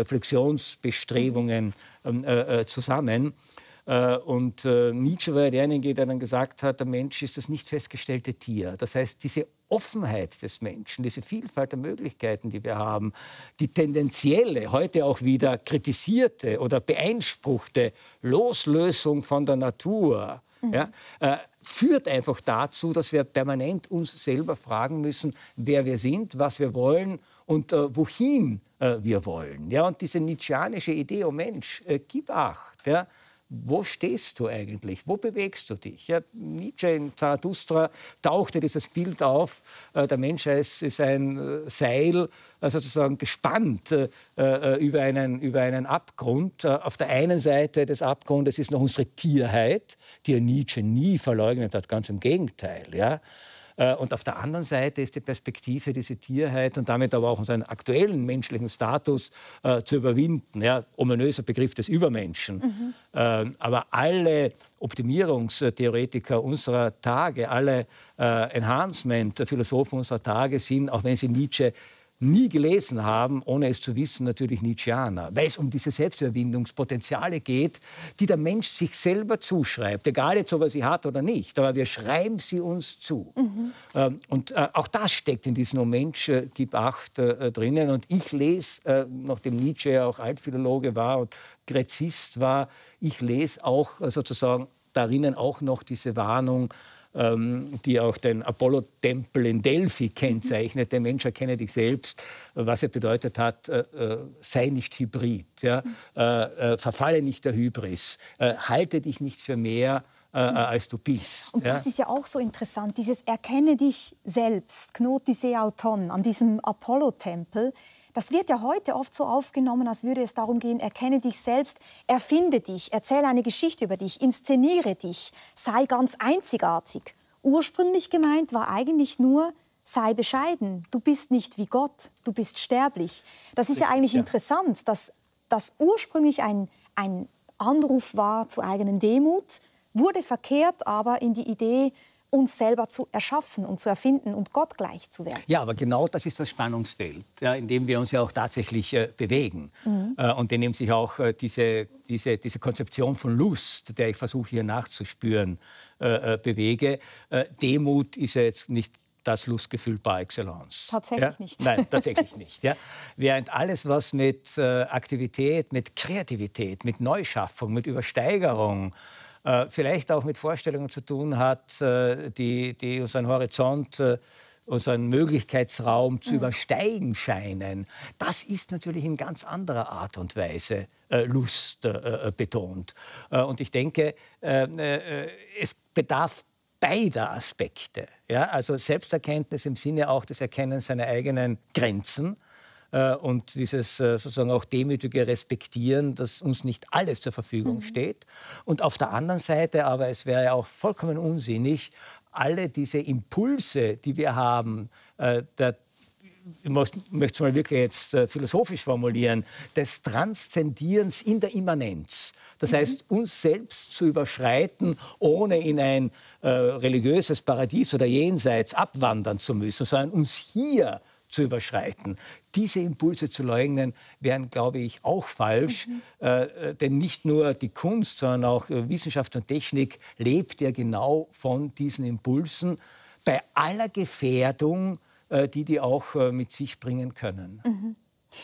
Reflexionsbestrebungen äh, äh, zusammen. Äh, und äh, Nietzsche war derjenige, der dann gesagt hat, der Mensch ist das nicht festgestellte Tier. Das heißt, diese Offenheit des Menschen, diese Vielfalt der Möglichkeiten, die wir haben, die tendenzielle, heute auch wieder kritisierte oder beeinspruchte Loslösung von der Natur, mhm. ja, äh, führt einfach dazu, dass wir permanent uns selber fragen müssen, wer wir sind, was wir wollen und äh, wohin äh, wir wollen. Ja, und diese nietzscheanische Idee, oh Mensch, äh, gib Acht, ja, wo stehst du eigentlich? Wo bewegst du dich? Ja, Nietzsche in Zarathustra tauchte dieses Bild auf, äh, der Mensch ist, ist ein äh, Seil, äh, sozusagen gespannt äh, äh, über, einen, über einen Abgrund. Äh, auf der einen Seite des Abgrundes ist noch unsere Tierheit, die Nietzsche nie verleugnet hat, ganz im Gegenteil. Ja? Und auf der anderen Seite ist die Perspektive, diese Tierheit und damit aber auch unseren aktuellen menschlichen Status äh, zu überwinden. Ja, ominöser Begriff des Übermenschen. Mhm. Äh, aber alle Optimierungstheoretiker unserer Tage, alle äh, Enhancement-Philosophen unserer Tage sind, auch wenn sie Nietzsche nie gelesen haben, ohne es zu wissen, natürlich Nietzscheaner, weil es um diese Selbstüberwindungspotenziale geht, die der Mensch sich selber zuschreibt, egal jetzt, ob er sie hat oder nicht, aber wir schreiben sie uns zu. Mhm. Ähm, und äh, auch das steckt in diesem Oh Mensch, äh, gib Acht äh, drinnen. Und ich lese, äh, nachdem Nietzsche ja auch Altphilologe war und Gräzist war, ich lese auch äh, sozusagen darinnen auch noch diese Warnung, die auch den Apollo-Tempel in Delphi kennzeichnet. Der Mensch erkenne dich selbst, was er bedeutet hat, äh, sei nicht Hybrid, ja? äh, äh, verfalle nicht der Hybris, äh, halte dich nicht für mehr, äh, als du bist. Und das ja? ist ja auch so interessant, dieses Erkenne dich selbst, Gnoti se auton, an diesem Apollo-Tempel. Das wird ja heute oft so aufgenommen, als würde es darum gehen, erkenne dich selbst, erfinde dich, erzähle eine Geschichte über dich, inszeniere dich, sei ganz einzigartig. Ursprünglich gemeint war eigentlich nur, sei bescheiden, du bist nicht wie Gott, du bist sterblich. Das ist ja eigentlich ja. interessant, dass das ursprünglich ein, ein Anruf war zur eigenen Demut, wurde verkehrt aber in die Idee, uns selber zu erschaffen und zu erfinden und Gott gleich zu werden. Ja, aber genau das ist das Spannungsfeld, ja, in dem wir uns ja auch tatsächlich äh, bewegen. Mhm. Äh, und in dem sich auch äh, diese, diese, diese Konzeption von Lust, der ich versuche hier nachzuspüren, äh, äh, bewege. Äh, Demut ist ja jetzt nicht das Lustgefühl par excellence. Tatsächlich ja? nicht. Nein, tatsächlich nicht. Ja? Während alles, was mit äh, Aktivität, mit Kreativität, mit Neuschaffung, mit Übersteigerung, Äh, vielleicht auch mit Vorstellungen zu tun hat, äh, die, die unseren Horizont, äh, unseren Möglichkeitsraum zu mhm. übersteigen scheinen. Das ist natürlich in ganz anderer Art und Weise äh, Lust äh, betont. Äh, und ich denke, äh, äh, es bedarf beider Aspekte. Ja? Also Selbsterkenntnis im Sinne auch des Erkennens seiner eigenen Grenzen, und dieses sozusagen auch demütige Respektieren, dass uns nicht alles zur Verfügung mhm. steht. Und auf der anderen Seite, aber es wäre ja auch vollkommen unsinnig, alle diese Impulse, die wir haben, äh, der, ich möchte es mal wirklich jetzt äh, philosophisch formulieren, des Transzendierens in der Immanenz. Das mhm. heißt, uns selbst zu überschreiten, ohne in ein äh, religiöses Paradies oder Jenseits abwandern zu müssen, sondern uns hier zu überschreiten. Diese Impulse zu leugnen, wären, glaube ich, auch falsch. Mhm. Äh, denn nicht nur die Kunst, sondern auch äh, Wissenschaft und Technik lebt ja genau von diesen Impulsen, bei aller Gefährdung, äh, die die auch äh, mit sich bringen können. Mhm.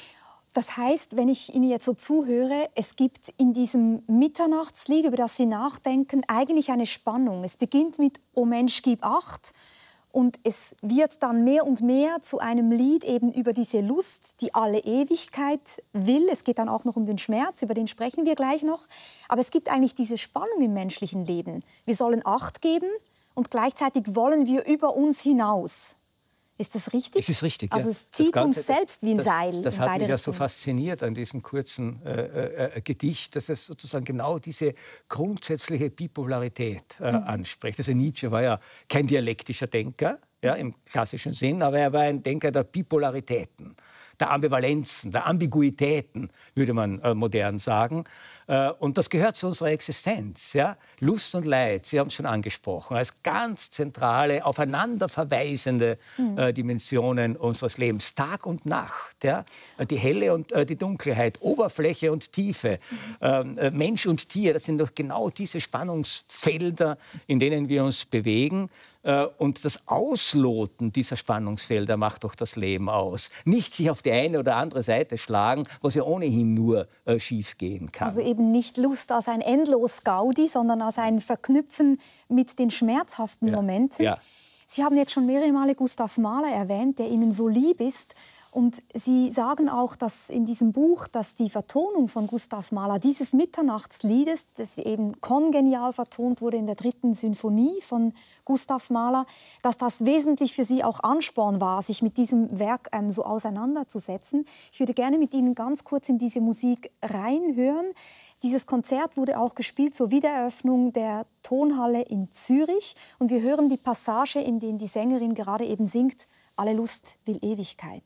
Das heißt, wenn ich Ihnen jetzt so zuhöre, es gibt in diesem Mitternachtslied, über das Sie nachdenken, eigentlich eine Spannung. Es beginnt mit »O Mensch, gib Acht« und es wird dann mehr und mehr zu einem Lied eben über diese Lust, die alle Ewigkeit will. Es geht dann auch noch um den Schmerz, über den sprechen wir gleich noch. Aber es gibt eigentlich diese Spannung im menschlichen Leben. Wir sollen Acht geben und gleichzeitig wollen wir über uns hinaus. Ist das richtig? Es ist richtig, also ja. es zieht Ganze, uns selbst wie ein das, Seil. Das, das in hat beide mich ja Richtungen. so fasziniert an diesem kurzen äh, äh, Gedicht, dass es sozusagen genau diese grundsätzliche Bipolarität äh, mhm. anspricht. Also Nietzsche war ja kein dialektischer Denker, ja, im klassischen Sinn, aber er war ein Denker der Bipolaritäten, der Ambivalenzen, der Ambiguitäten, würde man äh, modern sagen. Äh, und das gehört zu unserer Existenz. Ja? Lust und Leid, Sie haben es schon angesprochen, als ganz zentrale, aufeinander verweisende mhm. äh, Dimensionen unseres Lebens. Tag und Nacht, ja? Die helle und äh, die Dunkelheit, Oberfläche und Tiefe, mhm. äh, Mensch und Tier, das sind doch genau diese Spannungsfelder, in denen wir uns bewegen. Und das Ausloten dieser Spannungsfelder macht doch das Leben aus. Nicht sich auf die eine oder andere Seite schlagen, was ja ohnehin nur äh, schief gehen kann. Also eben nicht Lust als ein endlos Gaudi, sondern als ein Verknüpfen mit den schmerzhaften ja. Momenten. Ja. Sie haben jetzt schon mehrere Male Gustav Mahler erwähnt, der Ihnen so lieb ist. Und Sie sagen auch, dass in diesem Buch, dass die Vertonung von Gustav Mahler, dieses Mitternachtsliedes, das eben kongenial vertont wurde in der dritten Sinfonie von Gustav Mahler, dass das wesentlich für Sie auch Ansporn war, sich mit diesem Werk ähm, so auseinanderzusetzen. Ich würde gerne mit Ihnen ganz kurz in diese Musik reinhören. Dieses Konzert wurde auch gespielt zur Wiedereröffnung der Tonhalle in Zürich. Und wir hören die Passage, in der die Sängerin gerade eben singt, »Alle Lust will Ewigkeit«.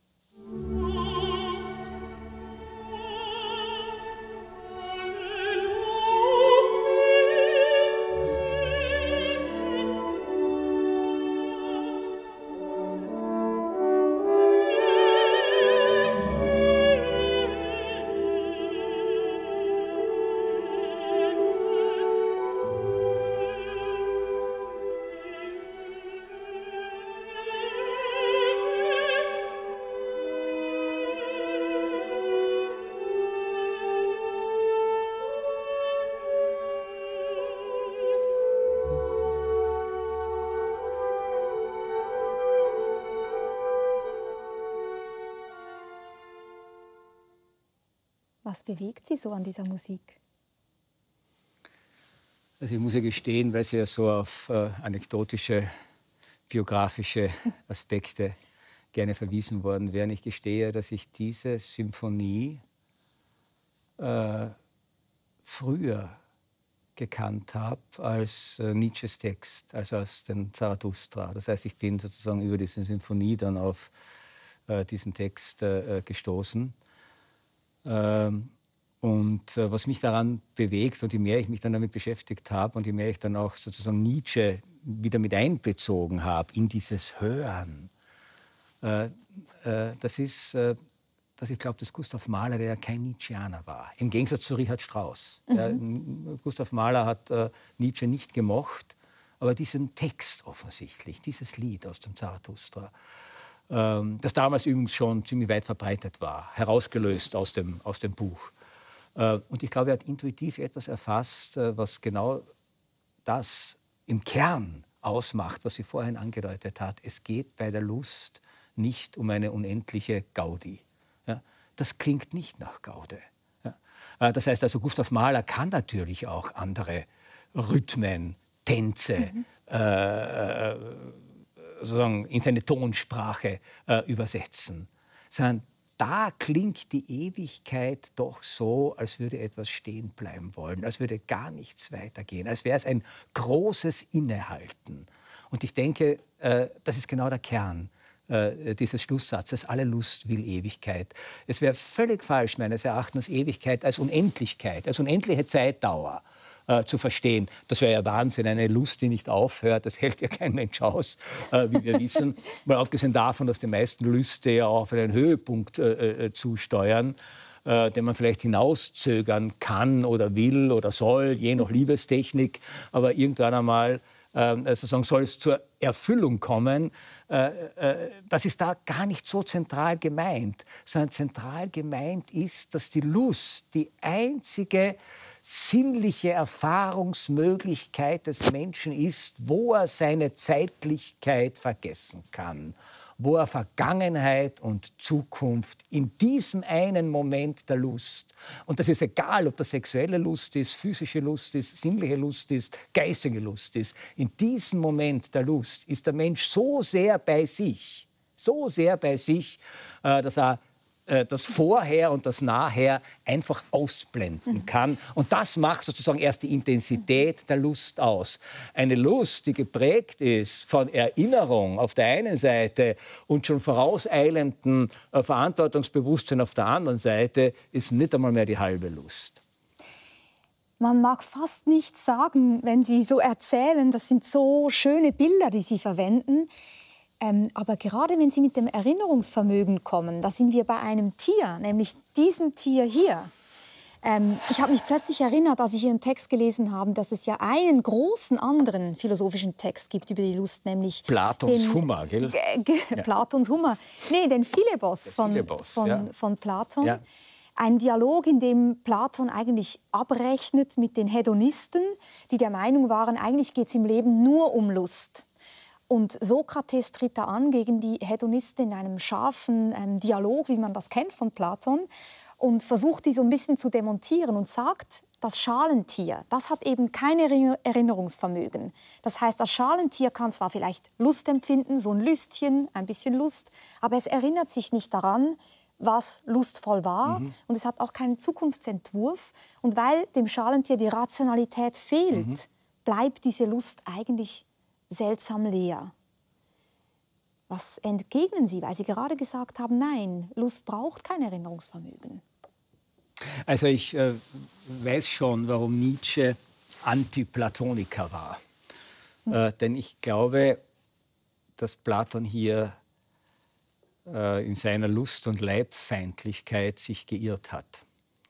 Was bewegt Sie so an dieser Musik? Also ich muss ja gestehen, weil Sie ja so auf äh, anekdotische, biografische Aspekte gerne verwiesen worden wären. Ich gestehe, dass ich diese Symphonie äh, früher gekannt habe als äh, Nietzsches Text, also als den Zarathustra. Das heißt, ich bin sozusagen über diese Symphonie dann auf äh, diesen Text äh, gestoßen. Ähm, und äh, was mich daran bewegt und je mehr ich mich dann damit beschäftigt habe und je mehr ich dann auch sozusagen Nietzsche wieder mit einbezogen habe in dieses Hören, äh, äh, das ist, äh, dass ich glaube, dass Gustav Mahler, der ja kein Nietzscheaner war, im Gegensatz zu Richard Strauss. Mhm. Ja, Gustav Mahler hat äh, Nietzsche nicht gemocht, aber diesen Text offensichtlich, dieses Lied aus dem Zarathustra, das damals übrigens schon ziemlich weit verbreitet war, herausgelöst aus dem, aus dem Buch. Und ich glaube, er hat intuitiv etwas erfasst, was genau das im Kern ausmacht, was sie vorhin angedeutet hat. Es geht bei der Lust nicht um eine unendliche Gaudi. Ja, das klingt nicht nach Gaude. Ja, das heißt also, Gustav Mahler kann natürlich auch andere Rhythmen, Tänze, mhm. äh, sozusagen in seine Tonsprache äh, übersetzen. Sondern da klingt die Ewigkeit doch so, als würde etwas stehen bleiben wollen, als würde gar nichts weitergehen, als wäre es ein großes Innehalten. Und ich denke, äh, das ist genau der Kern äh, dieses Schlusssatzes, alle Lust will Ewigkeit. Es wäre völlig falsch, meines Erachtens, Ewigkeit als Unendlichkeit, als unendliche Zeitdauer äh, zu verstehen. Das wäre ja Wahnsinn, eine Lust, die nicht aufhört, das hält ja kein Mensch aus, äh, wie wir wissen. Mal abgesehen davon, dass die meisten Lüste ja auch auf einen Höhepunkt äh, äh, zusteuern, äh, den man vielleicht hinauszögern kann oder will oder soll, je nach Liebestechnik, aber irgendwann einmal äh, sozusagen soll es zur Erfüllung kommen. Äh, äh, das ist da gar nicht so zentral gemeint, sondern zentral gemeint ist, dass die Lust die einzige sinnliche Erfahrungsmöglichkeit des Menschen ist, wo er seine Zeitlichkeit vergessen kann, wo er Vergangenheit und Zukunft in diesem einen Moment der Lust, und das ist egal, ob das sexuelle Lust ist, physische Lust ist, sinnliche Lust ist, geistige Lust ist, in diesem Moment der Lust ist der Mensch so sehr bei sich, so sehr bei sich, dass er das Vorher und das Nachher einfach ausblenden kann. Und das macht sozusagen erst die Intensität der Lust aus. Eine Lust, die geprägt ist von Erinnerung auf der einen Seite und schon vorauseilendem äh, Verantwortungsbewusstsein auf der anderen Seite, ist nicht einmal mehr die halbe Lust. Man mag fast nicht sagen, wenn Sie so erzählen, das sind so schöne Bilder, die Sie verwenden. Ähm, aber gerade wenn Sie mit dem Erinnerungsvermögen kommen, da sind wir bei einem Tier, nämlich diesem Tier hier. Ähm, ich habe mich plötzlich erinnert, als ich Ihren Text gelesen habe, dass es ja einen großen anderen philosophischen Text gibt über die Lust, nämlich Platons den, Hummer, gell? G Ja. Platons Hummer. Nee, den Philebos von, Philebos, von, ja. von Platon. Ja. Ein Dialog, in dem Platon eigentlich abrechnet mit den Hedonisten, die der Meinung waren, eigentlich geht es im Leben nur um Lust. Und Sokrates tritt da an gegen die Hedonisten in einem scharfen ähm, Dialog, wie man das kennt von Platon, und versucht, die so ein bisschen zu demontieren und sagt, das Schalentier, das hat eben kein Erinnerungsvermögen. Das heißt, das Schalentier kann zwar vielleicht Lust empfinden, so ein Lüstchen, ein bisschen Lust, aber es erinnert sich nicht daran, was lustvoll war, mhm. und es hat auch keinen Zukunftsentwurf. Und weil dem Schalentier die Rationalität fehlt, mhm. bleibt diese Lust eigentlich seltsam leer. Was entgegnen Sie, weil Sie gerade gesagt haben, nein, Lust braucht kein Erinnerungsvermögen? Also ich äh, weiß schon, warum Nietzsche Antiplatoniker war. Hm. Äh, denn ich glaube, dass Platon hier äh, in seiner Lust- und Leibfeindlichkeit sich geirrt hat.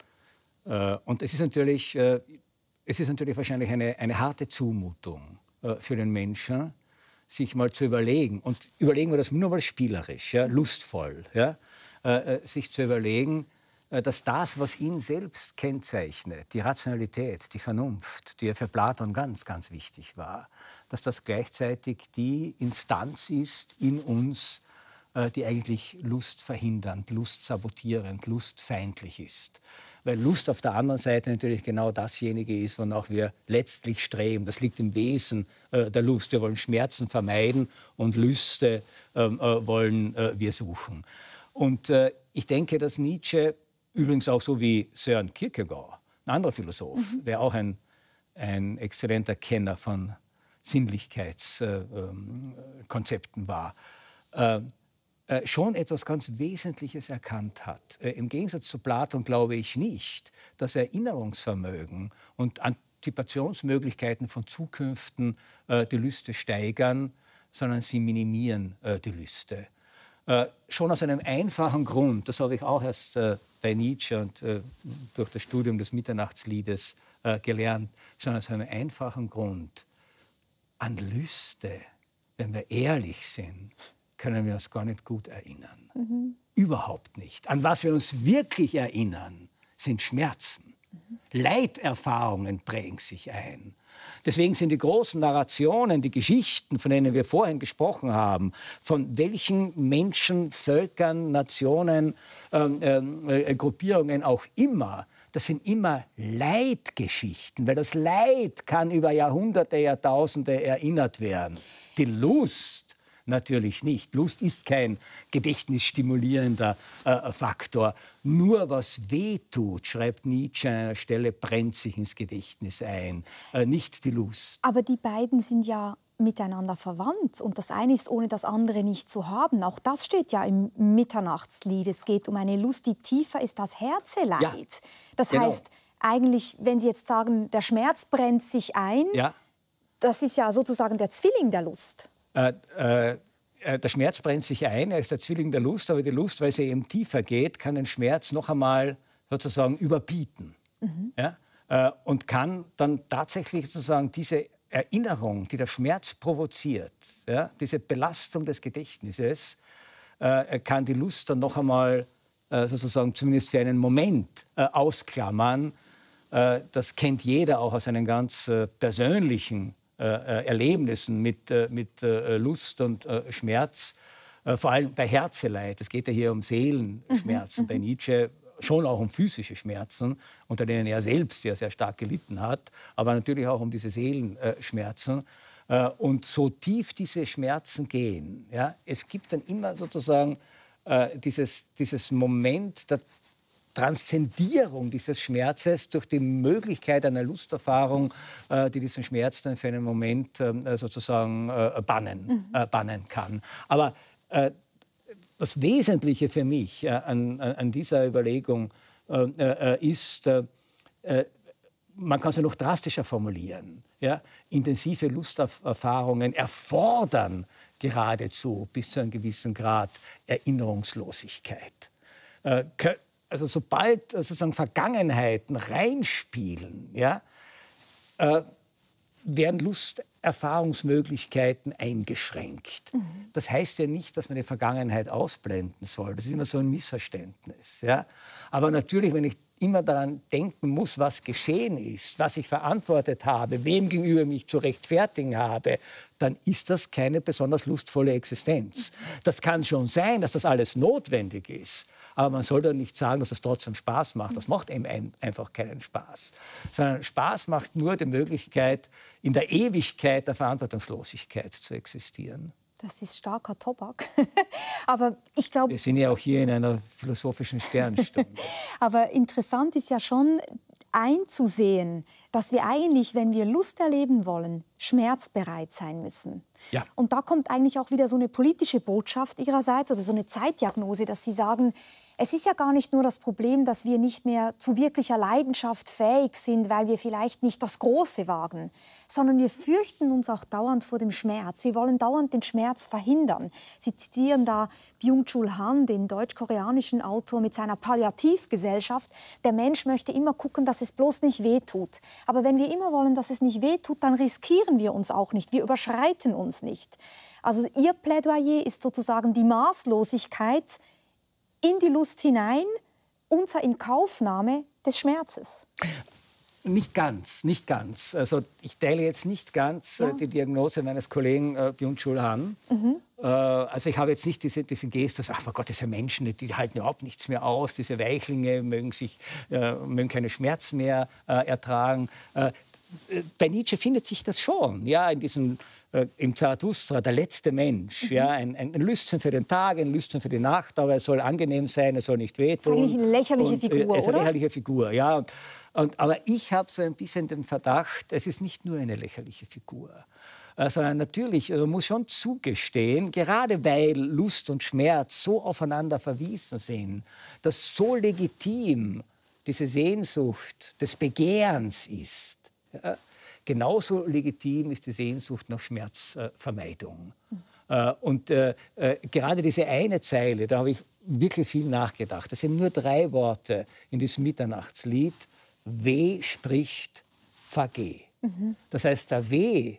Äh, und es ist natürlich, äh, es ist natürlich wahrscheinlich eine, eine harte Zumutung für den Menschen, sich mal zu überlegen, und überlegen wir das nur mal spielerisch, ja, lustvoll, ja, äh, sich zu überlegen, äh, dass das, was ihn selbst kennzeichnet, die Rationalität, die Vernunft, die ja für Platon ganz, ganz wichtig war, dass das gleichzeitig die Instanz ist in uns, äh, die eigentlich lustverhindernd, lustsabotierend, lustfeindlich ist. Weil Lust auf der anderen Seite natürlich genau dasjenige ist, wonach wir letztlich streben. Das liegt im Wesen äh, der Lust. Wir wollen Schmerzen vermeiden und Lüste äh, äh, wollen äh, wir suchen. Und äh, ich denke, dass Nietzsche, übrigens auch so wie Søren Kierkegaard, ein anderer Philosoph, mhm. der auch ein, ein exzellenter Kenner von Sinnlichkeitskonzepten äh, äh, war, äh, schon etwas ganz Wesentliches erkannt hat. Im Gegensatz zu Platon glaube ich nicht, dass Erinnerungsvermögen und Antizipationsmöglichkeiten von Zukünften äh, die Lüste steigern, sondern sie minimieren äh, die Lüste. Äh, schon aus einem einfachen Grund, das habe ich auch erst äh, bei Nietzsche und äh, durch das Studium des Mitternachtsliedes äh, gelernt, schon aus einem einfachen Grund. An Lüste, wenn wir ehrlich sind, können wir uns gar nicht gut erinnern. Mhm. Überhaupt nicht. An was wir uns wirklich erinnern, sind Schmerzen. Mhm. Leiterfahrungen prägen sich ein. Deswegen sind die großen Narrationen, die Geschichten, von denen wir vorhin gesprochen haben, von welchen Menschen, Völkern, Nationen, ähm, äh, Gruppierungen auch immer, das sind immer Leidgeschichten, weil das Leid kann über Jahrhunderte, Jahrtausende erinnert werden. Die Lust natürlich nicht. Lust ist kein gedächtnisstimulierender äh, Faktor. Nur was weh tut, schreibt Nietzsche an einer Stelle, brennt sich ins Gedächtnis ein, äh, nicht die Lust. Aber die beiden sind ja miteinander verwandt und das eine ist ohne das andere nicht zu haben. Auch das steht ja im Mitternachtslied. Es geht um eine Lust, die tiefer ist als Herzeleid. Ja, das genau. heißt, eigentlich, wenn Sie jetzt sagen, der Schmerz brennt sich ein, ja. das ist ja sozusagen der Zwilling der Lust. Äh, äh, der Schmerz brennt sich ein, er ist der Zwilling der Lust, aber die Lust, weil sie eben tiefer geht, kann den Schmerz noch einmal sozusagen überbieten. Mhm. Ja? Äh, und kann dann tatsächlich sozusagen diese Erinnerung, die der Schmerz provoziert, ja, diese Belastung des Gedächtnisses, äh, kann die Lust dann noch einmal äh, sozusagen zumindest für einen Moment äh, ausklammern. Äh, das kennt jeder auch aus seinen ganz äh, persönlichen äh, Erlebnissen mit, äh, mit äh, Lust und äh, Schmerz, äh, vor allem bei Herzeleid. Es geht ja hier um Seelenschmerzen, mhm. bei Nietzsche schon auch um physische Schmerzen, unter denen er selbst ja sehr stark gelitten hat, aber natürlich auch um diese Seelenschmerzen. Äh, und so tief diese Schmerzen gehen, ja, es gibt dann immer sozusagen äh, dieses, dieses Moment der Transzendierung dieses Schmerzes durch die Möglichkeit einer Lusterfahrung, äh, die diesen Schmerz dann für einen Moment äh, sozusagen äh, bannen, mhm. äh, bannen kann. Aber äh, das Wesentliche für mich äh, an, an dieser Überlegung äh, äh, ist, äh, äh, man kann es ja noch drastischer formulieren. Ja? Intensive Lusterfahrungen erfordern geradezu bis zu einem gewissen Grad Erinnerungslosigkeit. Äh, Also sobald sozusagen Vergangenheiten reinspielen, ja, äh, werden Lusterfahrungsmöglichkeiten eingeschränkt. Mhm. Das heißt ja nicht, dass man die Vergangenheit ausblenden soll. Das ist immer so ein Missverständnis. Ja. Aber natürlich, wenn ich immer daran denken muss, was geschehen ist, was ich verantwortet habe, wem gegenüber ich mich zu rechtfertigen habe, dann ist das keine besonders lustvolle Existenz. Das kann schon sein, dass das alles notwendig ist. Aber man soll doch nicht sagen, dass das trotzdem Spaß macht. Das macht eben ein, einfach keinen Spaß. Sondern Spaß macht nur die Möglichkeit, in der Ewigkeit der Verantwortungslosigkeit zu existieren. Das ist starker Tobak. Aber ich glaube... Wir sind ja auch hier in einer philosophischen Sternstunde. Aber interessant ist ja schon einzusehen, dass wir eigentlich, wenn wir Lust erleben wollen, schmerzbereit sein müssen. Ja. Und da kommt eigentlich auch wieder so eine politische Botschaft Ihrerseits, also so eine Zeitdiagnose, dass Sie sagen, es ist ja gar nicht nur das Problem, dass wir nicht mehr zu wirklicher Leidenschaft fähig sind, weil wir vielleicht nicht das Große wagen, sondern wir fürchten uns auch dauernd vor dem Schmerz. Wir wollen dauernd den Schmerz verhindern. Sie zitieren da Byung-Chul Han, den deutsch-koreanischen Autor, mit seiner Palliativgesellschaft. Der Mensch möchte immer gucken, dass es bloß nicht wehtut. Aber wenn wir immer wollen, dass es nicht wehtut, dann riskieren wir uns auch nicht. Wir überschreiten uns nicht. Also Ihr Plädoyer ist sozusagen die Maßlosigkeit in die Lust hinein, unter Inkaufnahme des Schmerzes. Nicht ganz, nicht ganz. Also ich teile jetzt nicht ganz ja. äh, die Diagnose meines Kollegen äh, Byung-Chul Han. Mhm. Äh, also ich habe jetzt nicht diese, diesen Gestus, ach mein Gott, diese Menschen, die, die halten überhaupt nichts mehr aus, diese Weichlinge mögen, sich, äh, mögen keine Schmerzen mehr äh, ertragen. Äh, bei Nietzsche findet sich das schon, ja, in diesem äh, im Zarathustra, der letzte Mensch, mhm. ja, ein, ein Lüstchen für den Tag, ein Lüstchen für die Nacht, aber es soll angenehm sein, es soll nicht wehtun. Das ist eigentlich eine lächerliche und, Figur, äh, es ist oder? Eine lächerliche Figur, ja. Und, und, aber ich habe so ein bisschen den Verdacht, es ist nicht nur eine lächerliche Figur. Also natürlich, man muss schon zugestehen, gerade weil Lust und Schmerz so aufeinander verwiesen sind, dass so legitim diese Sehnsucht des Begehrens ist. Ja, genauso legitim ist die Sehnsucht nach Schmerzvermeidung. Mhm. Äh, und äh, äh, gerade diese eine Zeile, da habe ich wirklich viel nachgedacht. Das sind nur drei Worte in diesem Mitternachtslied. Weh spricht, vergeh. Mhm. Das heißt, der Weh,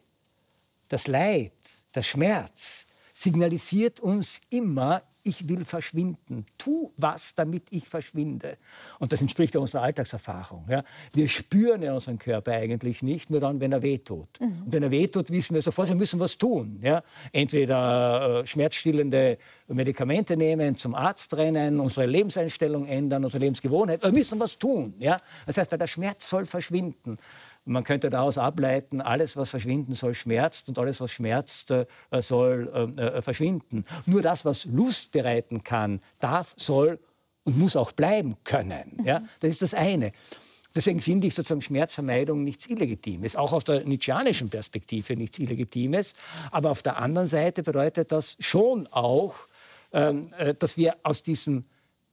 das Leid, der Schmerz signalisiert uns immer, ich will verschwinden. Tu was, damit ich verschwinde. Und das entspricht ja unserer Alltagserfahrung. Ja. Wir spüren ja unseren Körper eigentlich nicht, nur dann, wenn er wehtut. Mhm. Und wenn er wehtut, wissen wir sofort, wir müssen was tun. Ja. Entweder äh, schmerzstillende Medikamente nehmen, zum Arzt rennen, unsere Lebenseinstellung ändern, unsere Lebensgewohnheit. Wir müssen was tun. Ja. Das heißt, weil der Schmerz soll verschwinden. Man könnte daraus ableiten, alles, was verschwinden soll, schmerzt und alles, was schmerzt, äh, soll äh, verschwinden. Nur das, was Lust bereiten kann, darf, soll und muss auch bleiben können. Ja? Das ist das eine. Deswegen finde ich sozusagen Schmerzvermeidung nichts Illegitimes, auch aus der nietzscheanischen Perspektive nichts Illegitimes. Aber auf der anderen Seite bedeutet das schon auch, ähm, dass wir aus diesem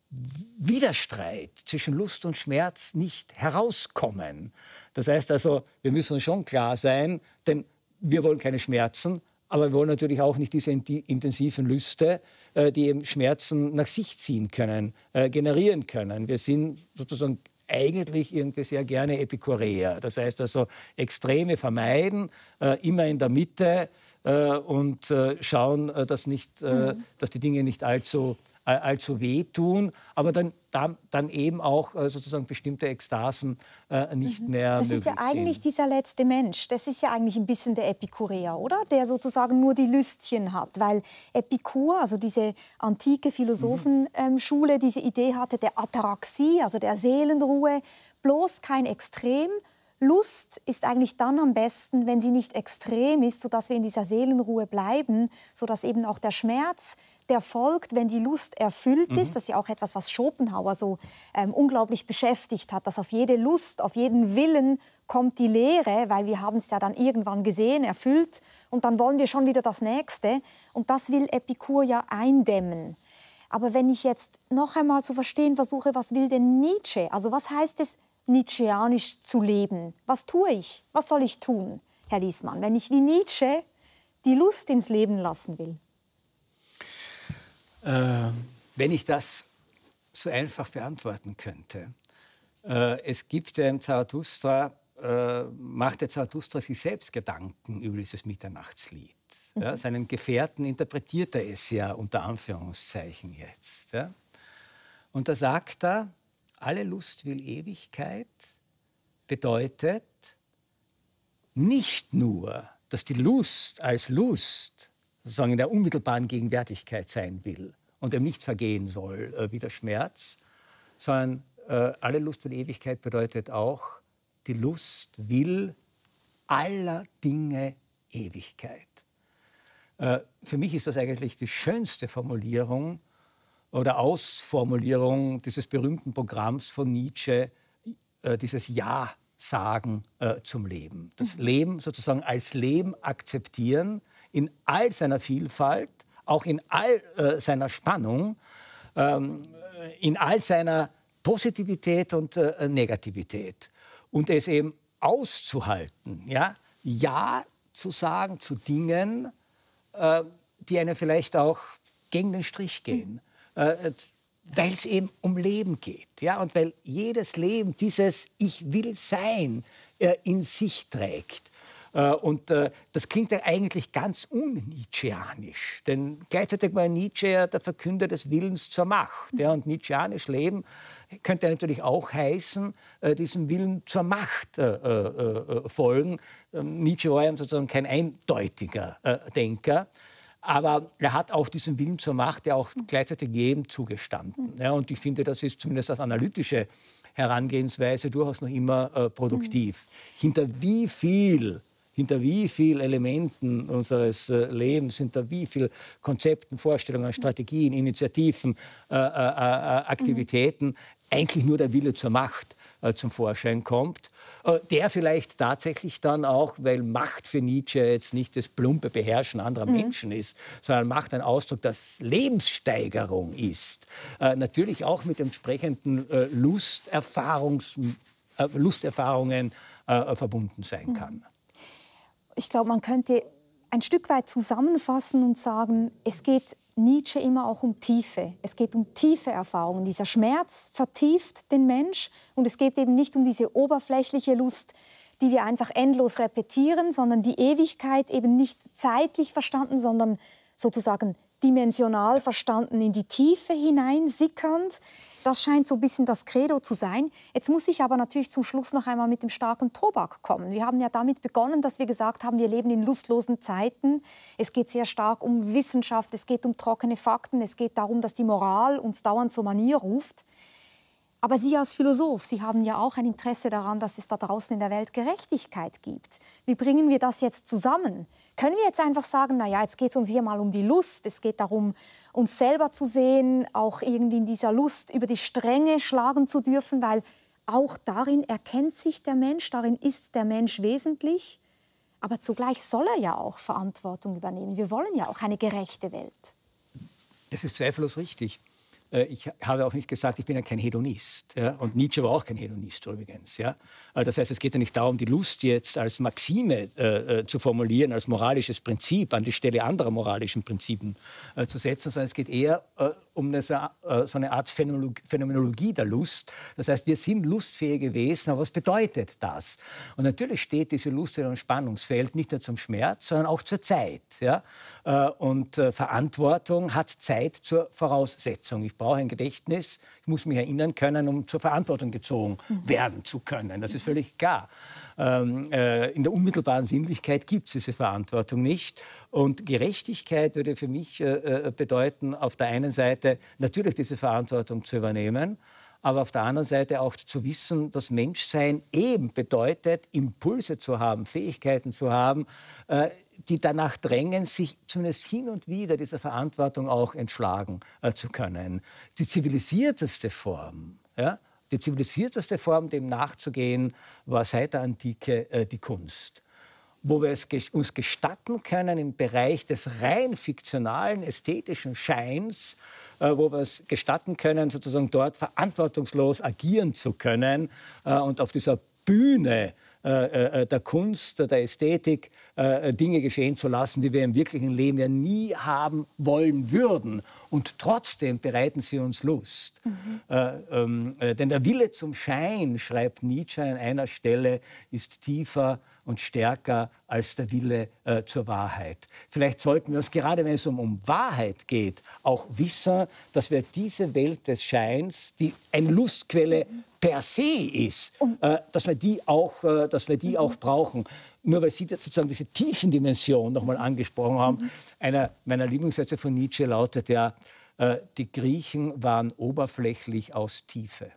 Widerstreit zwischen Lust und Schmerz nicht herauskommen. Das heißt also, wir müssen uns schon klar sein, denn wir wollen keine Schmerzen, aber wir wollen natürlich auch nicht diese intensiven Lüste, die eben Schmerzen nach sich ziehen können, generieren können. Wir sind sozusagen eigentlich irgendwie sehr gerne Epikureer. Das heißt also, Extreme vermeiden, immer in der Mitte und schauen, dass, nicht, mhm. dass die Dinge nicht allzu, allzu wehtun, aber dann, dann, dann eben auch sozusagen bestimmte Ekstasen nicht mhm. mehr möglich sind. Das ist ja eigentlich sind. dieser letzte Mensch, das ist ja eigentlich ein bisschen der Epikureer, oder? Der sozusagen nur die Lüstchen hat, weil Epikur, also diese antike Philosophenschule, mhm. diese Idee hatte der Ataraxie, also der Seelenruhe, bloß kein Extrem. Lust ist eigentlich dann am besten, wenn sie nicht extrem ist, sodass wir in dieser Seelenruhe bleiben, sodass eben auch der Schmerz, der folgt, wenn die Lust erfüllt ist. Mhm. Das ist ja auch etwas, was Schopenhauer so ähm, unglaublich beschäftigt hat, dass auf jede Lust, auf jeden Willen kommt die Leere, weil wir haben es ja dann irgendwann gesehen, erfüllt und dann wollen wir schon wieder das Nächste. Und das will Epikur ja eindämmen. Aber wenn ich jetzt noch einmal zu verstehen versuche, was will denn Nietzsche? Also was heißt es, nietzscheanisch zu leben? Was tue ich? Was soll ich tun, Herr Liessmann, wenn ich wie Nietzsche die Lust ins Leben lassen will? Äh, wenn ich das so einfach beantworten könnte. Äh, es gibt ja im Zarathustra, äh, macht der Zarathustra sich selbst Gedanken über dieses Mitternachtslied. Mhm. Ja, seinen Gefährten interpretiert er es ja unter Anführungszeichen jetzt. Ja? Und da sagt er, alle Lust will Ewigkeit bedeutet nicht nur, dass die Lust als Lust sozusagen in der unmittelbaren Gegenwärtigkeit sein will und eben nicht vergehen soll äh, wie der Schmerz, sondern äh, alle Lust will Ewigkeit bedeutet auch, die Lust will aller Dinge Ewigkeit. Äh, für mich ist das eigentlich die schönste Formulierung oder Ausformulierung dieses berühmten Programms von Nietzsche, äh, dieses Ja-Sagen äh, zum Leben. Das mhm. Leben sozusagen als Leben akzeptieren, in all seiner Vielfalt, auch in all äh, seiner Spannung, ähm, in all seiner Positivität und äh, Negativität. Und es eben auszuhalten, ja, Ja zu sagen zu Dingen, äh, die einem vielleicht auch gegen den Strich gehen. Mhm. Weil es eben um Leben geht, ja, und weil jedes Leben dieses Ich will sein äh, in sich trägt. Äh, und äh, das klingt ja eigentlich ganz unnietzscheanisch, denn gleichzeitig war Nietzsche ja der Verkünder des Willens zur Macht. Ja, und nietzscheanisch Leben könnte natürlich auch heißen, äh, diesem Willen zur Macht äh, äh, folgen. Ähm, Nietzsche war ja sozusagen kein eindeutiger äh, Denker. Aber er hat auch diesen Willen zur Macht ja auch gleichzeitig jedem zugestanden. Ja, und ich finde, das ist zumindest als analytische Herangehensweise durchaus noch immer äh, produktiv. Mhm. Hinter wie viel, hinter wie viel Elementen unseres äh, Lebens, hinter wie viel Konzepten, Vorstellungen, Strategien, Initiativen, äh, äh, äh, Aktivitäten mhm. eigentlich nur der Wille zur Macht äh, zum Vorschein kommt, äh, der vielleicht tatsächlich dann auch, weil Macht für Nietzsche jetzt nicht das plumpe Beherrschen anderer mhm. Menschen ist, sondern Macht ein Ausdruck, dass Lebenssteigerung ist, äh, natürlich auch mit entsprechenden äh, Lusterfahrungs, äh, Lusterfahrungen äh, verbunden sein kann. Mhm. Ich glaube, man könnte ein Stück weit zusammenfassen und sagen, es geht Nietzsche immer auch um Tiefe. Es geht um tiefe Erfahrungen. Dieser Schmerz vertieft den Mensch und es geht eben nicht um diese oberflächliche Lust, die wir einfach endlos repetieren, sondern die Ewigkeit eben nicht zeitlich verstanden, sondern sozusagen dimensional verstanden, in die Tiefe hineinsickernd. Das scheint so ein bisschen das Credo zu sein. Jetzt muss ich aber natürlich zum Schluss noch einmal mit dem starken Tobak kommen. Wir haben ja damit begonnen, dass wir gesagt haben, wir leben in lustlosen Zeiten. Es geht sehr stark um Wissenschaft, es geht um trockene Fakten, es geht darum, dass die Moral uns dauernd zur Manier ruft. Aber Sie als Philosoph, Sie haben ja auch ein Interesse daran, dass es da draußen in der Welt Gerechtigkeit gibt. Wie bringen wir das jetzt zusammen? Können wir jetzt einfach sagen, na ja, jetzt geht es uns hier mal um die Lust, es geht darum, uns selber zu sehen, auch irgendwie in dieser Lust über die Stränge schlagen zu dürfen, weil auch darin erkennt sich der Mensch, darin ist der Mensch wesentlich. Aber zugleich soll er ja auch Verantwortung übernehmen. Wir wollen ja auch eine gerechte Welt. Das ist zweifellos richtig. ich habe auch nicht gesagt, ich bin ja kein Hedonist. Ja? Und Nietzsche war auch kein Hedonist übrigens. Ja? Das heißt, es geht ja nicht darum, die Lust jetzt als Maxime äh, zu formulieren, als moralisches Prinzip an die Stelle anderer moralischen Prinzipien äh, zu setzen, sondern es geht eher äh, um eine, so eine Art Phänomenologie der Lust. Das heißt, wir sind lustfähige Wesen, aber was bedeutet das? Und natürlich steht diese Lust in einem Spannungsfeld nicht nur zum Schmerz, sondern auch zur Zeit. Ja? Und Verantwortung hat Zeit zur Voraussetzung. Ich brauche ein Gedächtnis, ich muss mich erinnern können, um zur Verantwortung gezogen werden zu können. Das ist völlig klar. Ähm, äh, in der unmittelbaren Sinnlichkeit gibt es diese Verantwortung nicht. Und Gerechtigkeit würde für mich äh, bedeuten, auf der einen Seite natürlich diese Verantwortung zu übernehmen, aber auf der anderen Seite auch zu wissen, dass Menschsein eben bedeutet, Impulse zu haben, Fähigkeiten zu haben, äh, die danach drängen, sich zumindest hin und wieder dieser Verantwortung auch entschlagen äh, zu können. Die zivilisierteste Form, ja, die zivilisierteste Form, dem nachzugehen, war seit der Antike äh, die Kunst. Wo wir es ges- uns gestatten können, im Bereich des rein fiktionalen, ästhetischen Scheins, äh, wo wir es gestatten können, sozusagen dort verantwortungslos agieren zu können äh, und auf dieser Bühne äh, äh, der Kunst, der Ästhetik äh, Dinge geschehen zu lassen, die wir im wirklichen Leben ja nie haben wollen würden. Und trotzdem bereiten sie uns Lust. Mhm. Äh, ähm, äh, denn der Wille zum Schein, schreibt Nietzsche an einer Stelle, ist tiefer und stärker als der Wille äh, zur Wahrheit. Vielleicht sollten wir uns, gerade wenn es um, um Wahrheit geht, auch wissen, dass wir diese Welt des Scheins, die eine Lustquelle per se ist, äh, dass wir die auch, äh, dass wir die mhm. auch brauchen. Nur weil Sie sozusagen diese Tiefendimension noch mal angesprochen haben. Mhm. Einer meiner Lieblingssätze von Nietzsche lautet ja, äh, die Griechen waren oberflächlich aus Tiefe.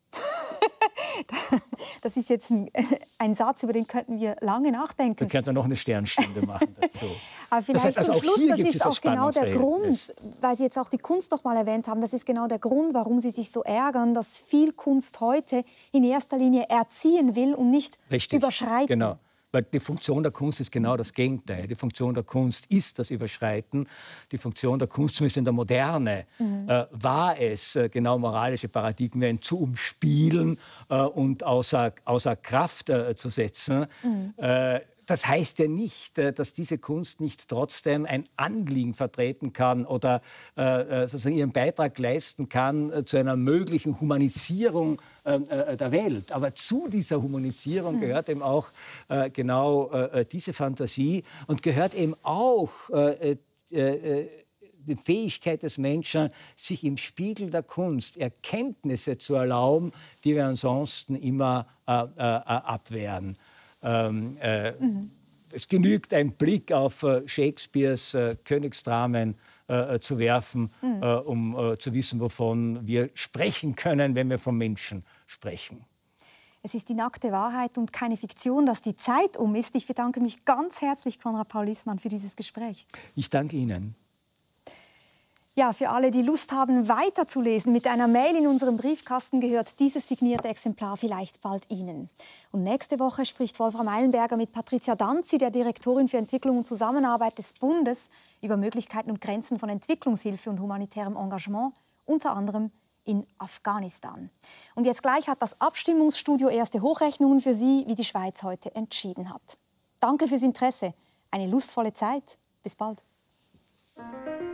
Das ist jetzt ein, ein Satz, über den könnten wir lange nachdenken. Wir könnten noch eine Sternstunde machen dazu. Aber vielleicht das heißt, also zum Schluss, das ist auch genau der Grund, ist. weil Sie jetzt auch die Kunst noch mal erwähnt haben, das ist genau der Grund, warum Sie sich so ärgern, dass viel Kunst heute in erster Linie erziehen will und nicht Richtig, überschreiten. Genau. Weil die Funktion der Kunst ist genau das Gegenteil. Die Funktion der Kunst ist das Überschreiten. Die Funktion der Kunst, zumindest in der Moderne, mhm. äh, war es, äh, genau moralische Paradigmen zu umspielen äh, und außer, außer Kraft äh, zu setzen. Mhm. Äh, Das heißt ja nicht, dass diese Kunst nicht trotzdem ein Anliegen vertreten kann oder äh, sozusagen ihren Beitrag leisten kann äh, zu einer möglichen Humanisierung äh, der Welt. Aber zu dieser Humanisierung gehört eben auch äh, genau äh, diese Fantasie und gehört eben auch äh, äh, die Fähigkeit des Menschen, sich im Spiegel der Kunst Erkenntnisse zu erlauben, die wir ansonsten immer äh, äh, abwehren. Ähm, äh, mhm. Es genügt ein Blick auf äh, Shakespeares äh, Königsdramen äh, zu werfen, mhm. äh, um äh, zu wissen, wovon wir sprechen können, wenn wir vom Menschen sprechen. Es ist die nackte Wahrheit und keine Fiktion, dass die Zeit um ist. Ich bedanke mich ganz herzlich, Konrad Paul Liessmann, für dieses Gespräch. Ich danke Ihnen. Ja, für alle, die Lust haben, weiterzulesen, mit einer Mail in unserem Briefkasten gehört dieses signierte Exemplar vielleicht bald Ihnen. Und nächste Woche spricht Wolfram Eilenberger mit Patricia Danzi, der Direktorin für Entwicklung und Zusammenarbeit des Bundes, über Möglichkeiten und Grenzen von Entwicklungshilfe und humanitärem Engagement, unter anderem in Afghanistan. Und jetzt gleich hat das Abstimmungsstudio erste Hochrechnungen für Sie, wie die Schweiz heute entschieden hat. Danke fürs Interesse. Eine lustvolle Zeit. Bis bald.